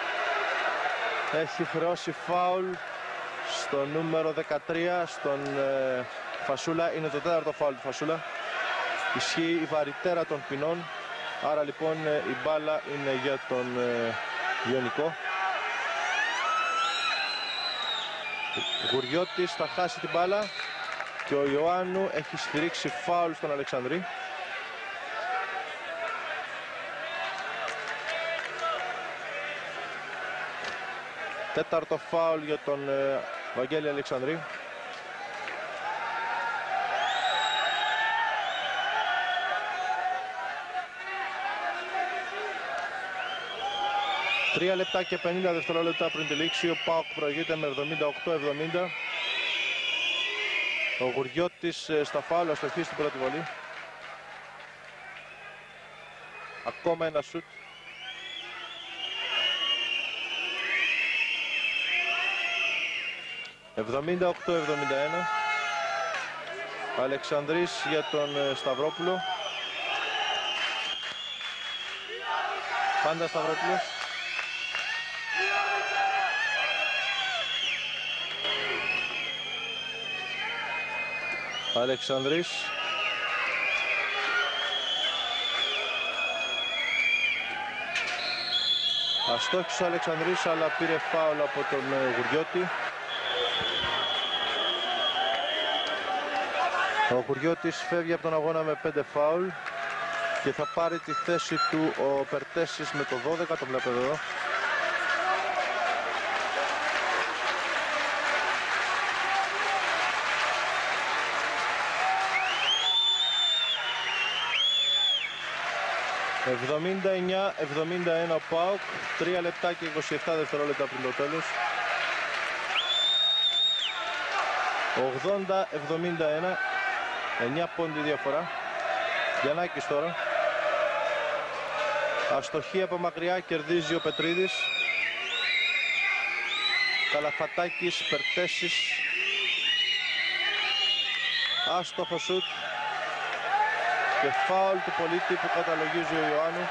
Έχει χρεώσει φάουλ στο νούμερο 13, στον Φασούλα. Είναι το 4ο φάουλ του Φασούλα. Ισχύει η βαρυτέρα των ποινών. Άρα λοιπόν η μπάλα είναι για τον Ιωνικό. Γουριώτης θα χάσει την μπάλα και ο Ιωάννου έχει στηρίξει φάουλ στον Αλεξανδρή. Τέταρτο φάουλ για τον Βαγγέλη Αλεξανδρή. Τρία λεπτά και 50 δευτερόλεπτα πριν τη λήξη. Ο ΠΑΟΚ προηγείται με 78-70. Ο Γουριώτης στα φάουλ, αστοχή στην πρώτη βολή. Ακόμα ένα σουτ. ...78-71... Αλεξανδρής για τον Σταυρόπουλο. Πάντα Σταυρόπουλος. Αλεξανδρής. Αστόχησε ο Αλεξανδρής, αλλά πήρε φάουλ από τον Γουριώτη. Ο Γουριώτης φεύγει από τον αγώνα με 5 φάουλ και θα πάρει τη θέση του ο Περτέσης με το 12, το βλέπετε εδώ. ...79-71 ο ΠΑΟΚ, 3 λεπτά και 27 δευτερόλεπτα πριν το τέλος. 80-71, 9 πόντι διαφορά. Γιαννάκης τώρα. Αστοχή από μακριά, κερδίζει ο Πετρίδης. Καλαφατάκης, Περτέσης. Άστοχο σουτ. Και φάουλ του Πολίτη που καταλογίζει ο Ιωάννου.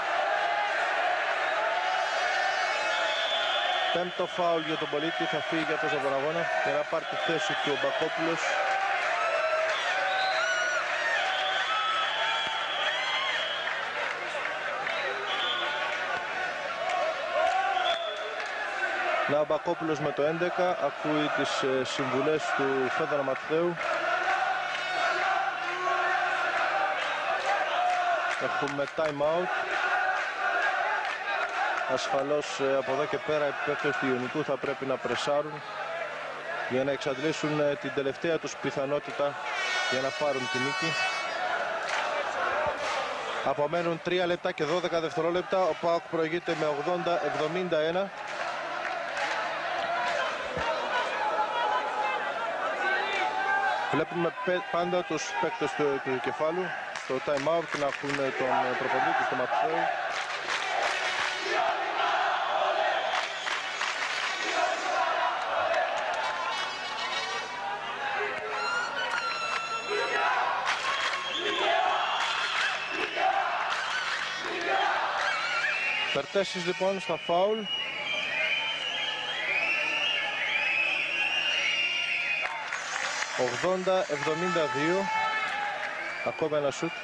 Πέμπτο φάουλ για τον Πολίτη, θα φύγει αυτός από τον αγώνα για να πάρει τη θέση του ο Μπακόπουλος. Να ο Μπακόπουλος με το 11 ακούει τις συμβουλές του Φέδωνα Ματθαίου. Έχουμε time out. Ασφαλώς από εδώ και πέρα οι παίκτες του Ιωνικού θα πρέπει να πρεσάρουν για να εξαντλήσουν την τελευταία τους πιθανότητα για να πάρουν τη νίκη. Απομένουν 3 λεπτά και 12 δευτερόλεπτα. Ο ΠΑΟΚ προηγείται με 80-71. Βλέπουμε πάντα τους παίκτες του κεφάλου στο time out να έχουν τον προπονητή του, στο Ματθαίου. Περτέσης λοιπόν στα φάουλ. ...80-72... Ακόμα ένα σουτ.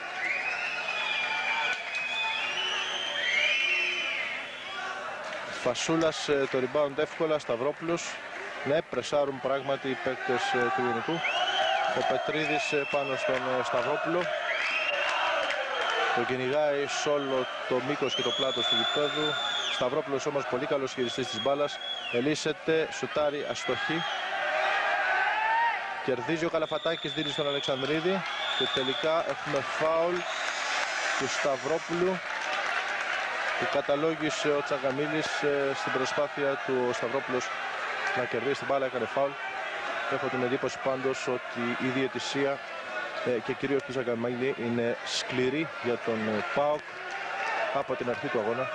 Φασούλας το rebound εύκολα, Σταυρόπουλος. Ναι, πρεσάρουν πράγματι οι παίκτες του Ιωνικού. Ο Πετρίδης πάνω στον Σταυρόπουλο. Το κυνηγάει σε όλο το μήκος και το πλάτος του γηπέδου. Σταυρόπουλος όμως πολύ καλός χειριστής της μπάλας. Ελίσσεται, σουτάρει, αστοχή. Κερδίζει ο Καλαφατάκης, δίνει στον Αλεξανδρίδη. Και τελικά έχουμε φάουλ του Σταυρόπουλου που καταλόγησε ο Τσακαμίλης στην προσπάθεια του ο Σταυρόπουλος να κερδίσει την μπάλα, έκανε φάουλ. Έχω την εντύπωση πάντως ότι η διαιτησία και κυρίως του Ζαγκαμίλη είναι σκληρή για τον ΠΑΟΚ από την αρχή του αγώνα.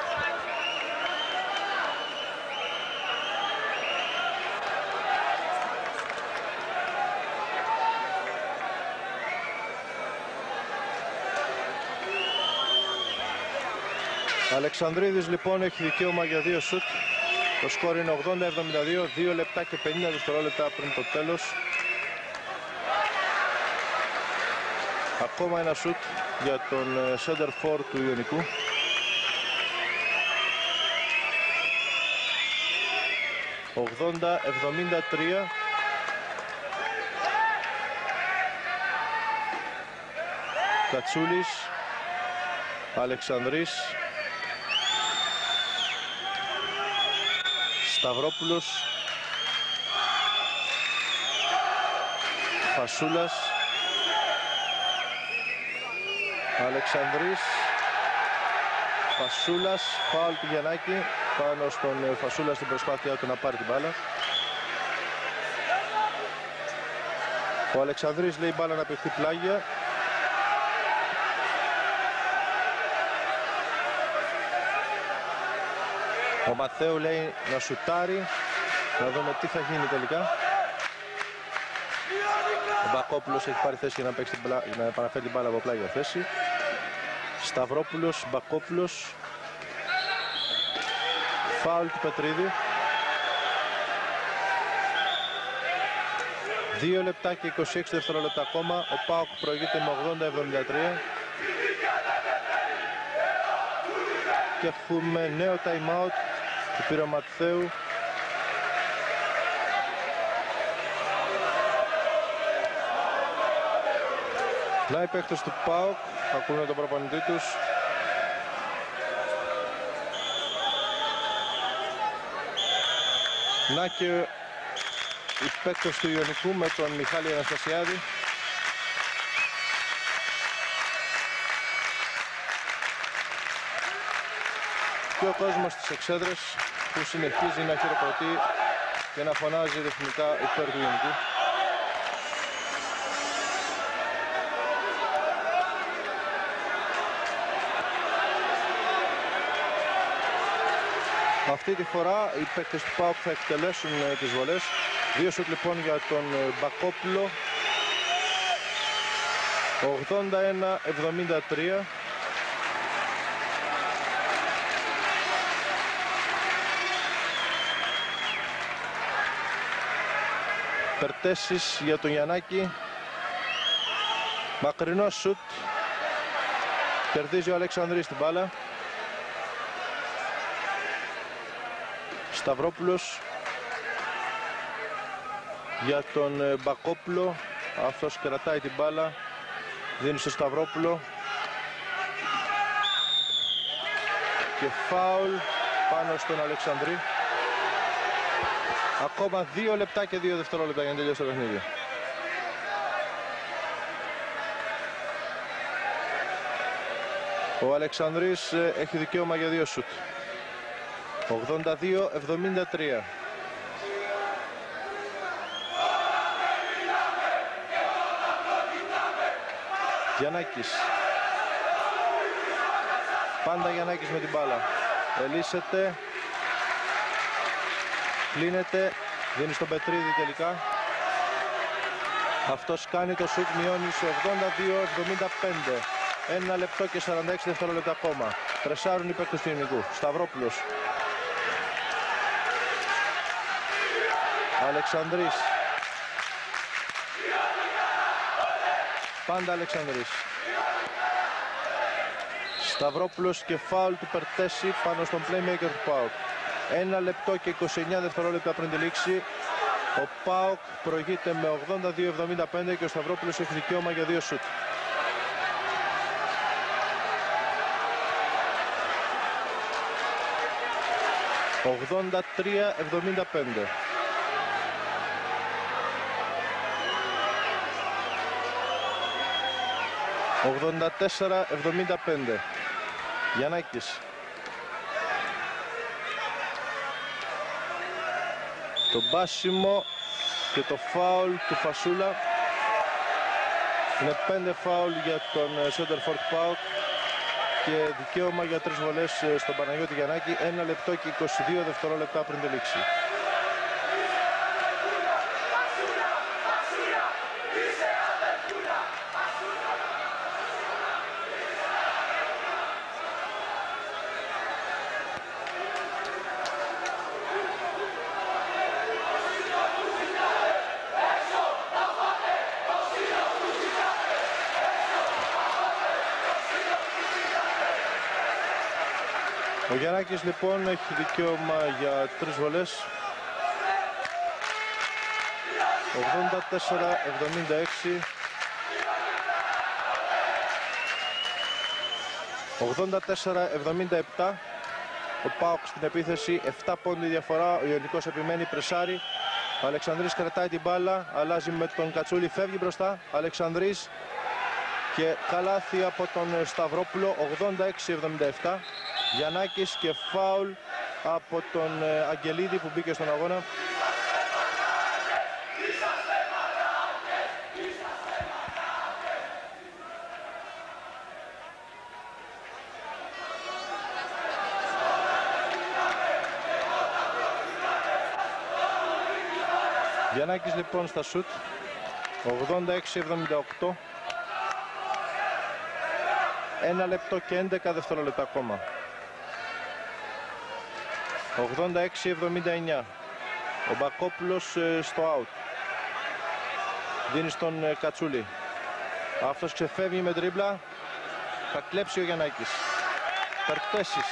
Αλεξανδρίδης λοιπόν έχει δικαίωμα για 2 σουτ. Το σκόρ είναι 80-72, 2 λεπτά και 50 δευτερόλεπτα πριν το τέλος. Ακόμα ένα σουτ για τον center for του Ιωνικού. ...80-73. Κατσούλης, Αλεξανδρής, Σταυρόπουλος, Φασούλας, Αλεξανδρής, Φασούλας, φάουλ του Γιαννάκη πάνω στον Φασούλα στην προσπάθειά του να πάρει την μπάλα. Ο Αλεξανδρής λέει μπάλα να παιχτεί πλάγια. Ο Μαθαίου λέει να σουτάρει. Να δούμε τι θα γίνει τελικά. Ο Μπακόπουλος έχει πάρει θέση για να, παίξει να επαναφέρει την μπάλα από πλάγια θέση. Σταυρόπουλος, Μπακόπουλος. Φάουλ του Πετρίδη. 2 λεπτά και 26 δευτερόλεπτα ακόμα. Ο ΠΑΟΚ προηγείται με 80-73. Και έχουμε νέο time out του πήρε ο Ματθαίου. Να οι παίκτες του ΠΑΟΚ ακούνε τον προπονητή τους. Να και οι παίκτες του Ιωνικού με τον Μιχάλη Αναστασιάδη. Και ο κόσμος στις εξέδρες που συνεχίζει να χειροκροτεί και να φωνάζει ρυθμικά υπέρ του Ιωνικού. Αυτή τη φορά οι παίκτες του ΠΑΟΚ θα εκτελέσουν τις βολές. 2 σουτ λοιπόν για τον Μπακόπουλο. 81-73. Περτέσης για τον Γιαννάκη. Μακρινό σουτ. Κερδίζει ο Αλεξανδρής την μπάλα. Σταυρόπουλος για τον Μπακόπουλο. Αυτός κρατάει την μπάλα. Δίνει στο Σταυρόπουλο. Και φάουλ πάνω στον Αλεξανδρή. Ακόμα 2 λεπτά και 2 δευτερόλεπτα για να τελειώσει το παιχνίδι. Ο Αλεξανδρής έχει δικαίωμα για 2 σουτ. 82-73. Γιαννάκης. Πάντα Γιαννάκης με την μπάλα. Ελίσσεται. Κλείνεται. Δίνει στον Πετρίδη τελικά. Αυτός κάνει το σουτ, μειώνει σε 82-75. 1 λεπτό και 46 δευτερόλεπτα ακόμα. Πρεσάρουν οι παίκτες του Ιωνικού. Σταυρόπουλος. Αλεξανδρής. Πάντα Αλεξανδρής. Σταυρόπουλος και φάουλ του Περτέση πάνω στον playmaker του ΠΑΟΚ. 1 λεπτό και 29 δευτερόλεπτα πριν τη λήξη. Ο ΠΑΟΚ προηγείται με 82-75 και ο Σταυρόπουλος έχει δικαίωμα για 2 σουτ. ...83-75. ...84-75. Γιαννάκης. Το μπάσιμο και το φάουλ του Φασούλα. Είναι 5 φάουλ για τον Σέντερφορ του ΠΑΟΚ και δικαίωμα για 3 βολές στον Παναγιώτη Γιαννάκη. 1 λεπτό και 22 δευτερόλεπτα πριν τελείξει. Ο Γιαννάκης λοιπόν έχει δικαίωμα για 3 βολές. 84-76. 84-77. Ο ΠΑΟΚ στην επίθεση, 7 πόντι διαφορά. Ο Ιωνικός επιμένει, πρεσάρει. Ο Αλεξανδρής κρατάει την μπάλα, αλλάζει με τον Κατσούλη, φεύγει μπροστά. Αλεξανδρής και καλάθι από τον Σταυρόπουλο. 86-77. Γιαννάκης και φάουλ από τον Αγγελίδη που μπήκε στον αγώνα. Γιαννάκης λοιπόν στα σουτ. 86-78. 1 λεπτό και 11 δευτερόλεπτα ακόμα. 86-79. Ο Μπακόπουλος στο out. Δίνει στον Κατσούλη. Αυτός ξεφεύγει με τρίμπλα. Θα κλέψει ο Γιαννάκης. Περτέσης.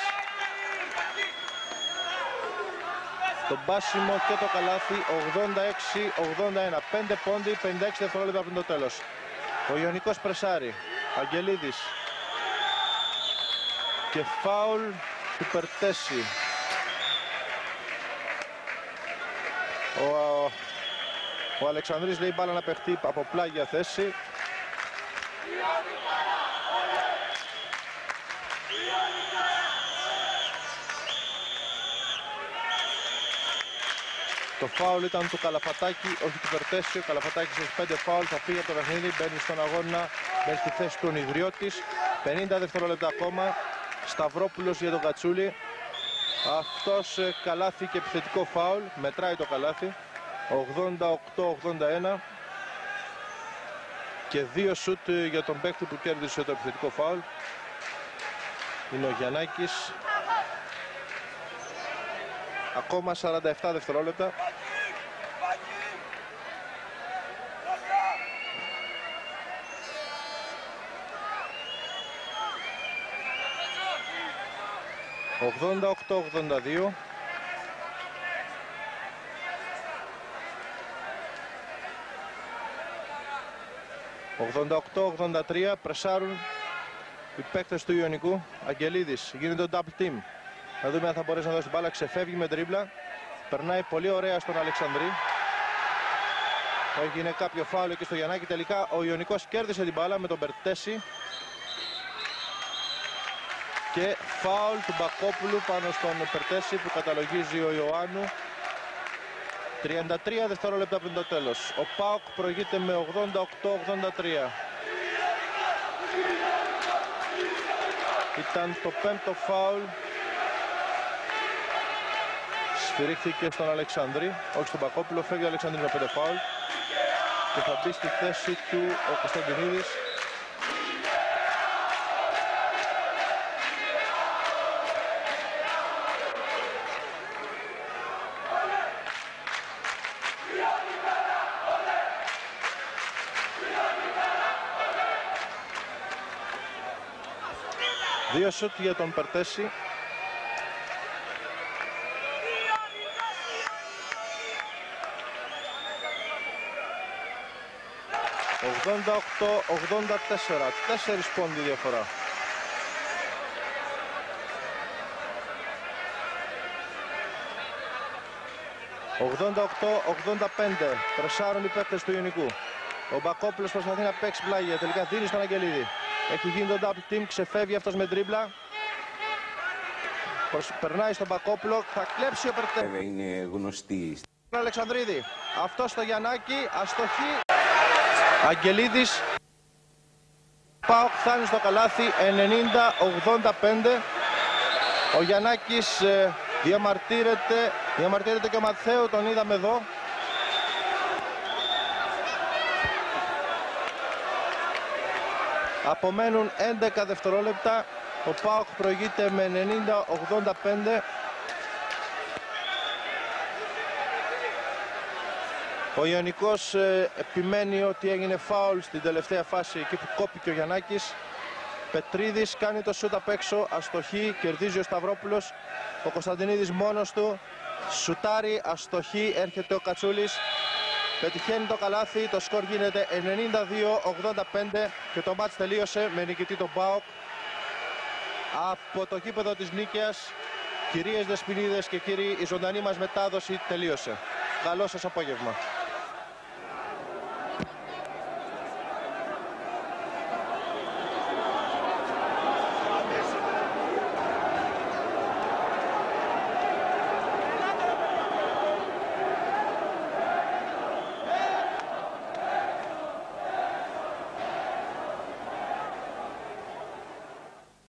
Το μπάσιμο και το καλάθι. 86-81. 5 πόντι, 56 δευτερόλεπτα πριν το τέλος. Ο Ιωνικός πρεσάρει. Αγγελίδης. Και φάουλ του Περτέση. Ο Αλεξανδρής λέει μπάλα να παιχτεί από πλάγια θέση. Το φάουλ ήταν του Καλαφατάκη, όχι του Περτέση. Ο Καλαφατάκης έχει 5 φάουλ, θα φύγει από το παιχνίδι, μπαίνει στον αγώνα, μπαίνει στη θέση του Ιδριώτης. 50 δευτερόλεπτα ακόμα. Σταυρόπουλος για τον Κατσούλη. Αυτός καλάθι και επιθετικό φάουλ, μετράει το καλάθι. 88-81 και 2 σουτ για τον παίκτη που κέρδισε το επιθετικό φάουλ. Είναι ο Γιαννάκης. Ακόμα 47 δευτερόλεπτα. ...88-82... 88-83, πρεσάρουν οι παίκτες του Ιωνικού. Αγγελίδης, γίνεται το double team. Να δούμε αν θα μπορέσει να δώσει την μπάλα. Ξεφεύγει με τρίμπλα. Περνάει πολύ ωραία στον Αλεξανδρή. Έγινε κάποιο φάουλ εκεί στο Γιαννάκη. Τελικά ο Ιωνικός κέρδισε την μπάλα με τον Περτέση. Και φάουλ του Μπακόπουλου πάνω στον Περτέση που καταλογίζει ο Ιωάννου. 33 δευτερόλεπτα πριν το τέλος. Ο ΠΑΟΚ προηγείται με 88-83. Ήταν το 5ο φάουλ. Σφυρίχθηκε στον Αλεξανδρή, όχι στον Μπακόπουλο. Φεύγει ο Αλεξανδρής με 5 φάουλ. Και θα μπει στη θέση του ο Κωνσταντινίδης. Δύο σουτ για τον Περτέση. ...88-84, 4 πόντι διαφορά. ...88-85, πρεσάρουν οι παίκτες του Ιωνικού. Ο Μπακόπουλος προσπαθεί να παίξει πλάγια, τελικά δίνει στον Αγγελίδη. Έχει γίνει το double team, ξεφεύγει αυτός με τρίμπλα. Περνάει στον Μπακόπουλο, θα κλέψει ο Περτέση. Είναι γνωστή Αλεξανδρίδη. Αυτό στο Γιαννάκη. Αστοχή. Αγγελίδης. ΠΑΟΚ φτάνει στο καλάθι 90-85. Ο Γιαννάκης διαμαρτύρεται και ο Μαθαίου, τον είδαμε εδώ. Απομένουν 11 δευτερόλεπτα. Ο ΠΑΟΚ προηγείται με 90-85. Ο Ιωνικός επιμένει ότι έγινε φάουλ στην τελευταία φάση, εκεί που κόπηκε ο Γιαννάκης. Πετρίδης κάνει το σούτ απ' έξω, αστοχή, κερδίζει ο Σταυρόπουλος. Ο Κωνσταντινίδης μόνος του, σουτάρει, αστοχή, έρχεται ο Κατσούλης. Πετυχαίνει το καλάθι, το σκορ γίνεται 92-85 και το μάτς τελείωσε με νικητή τον ΠΑΟΚ. Από το γήπεδο της Νίκαιας, κυρίες Δεσποινίδες και κύριοι, η ζωντανή μας μετάδοση τελείωσε. Καλό σας απόγευμα.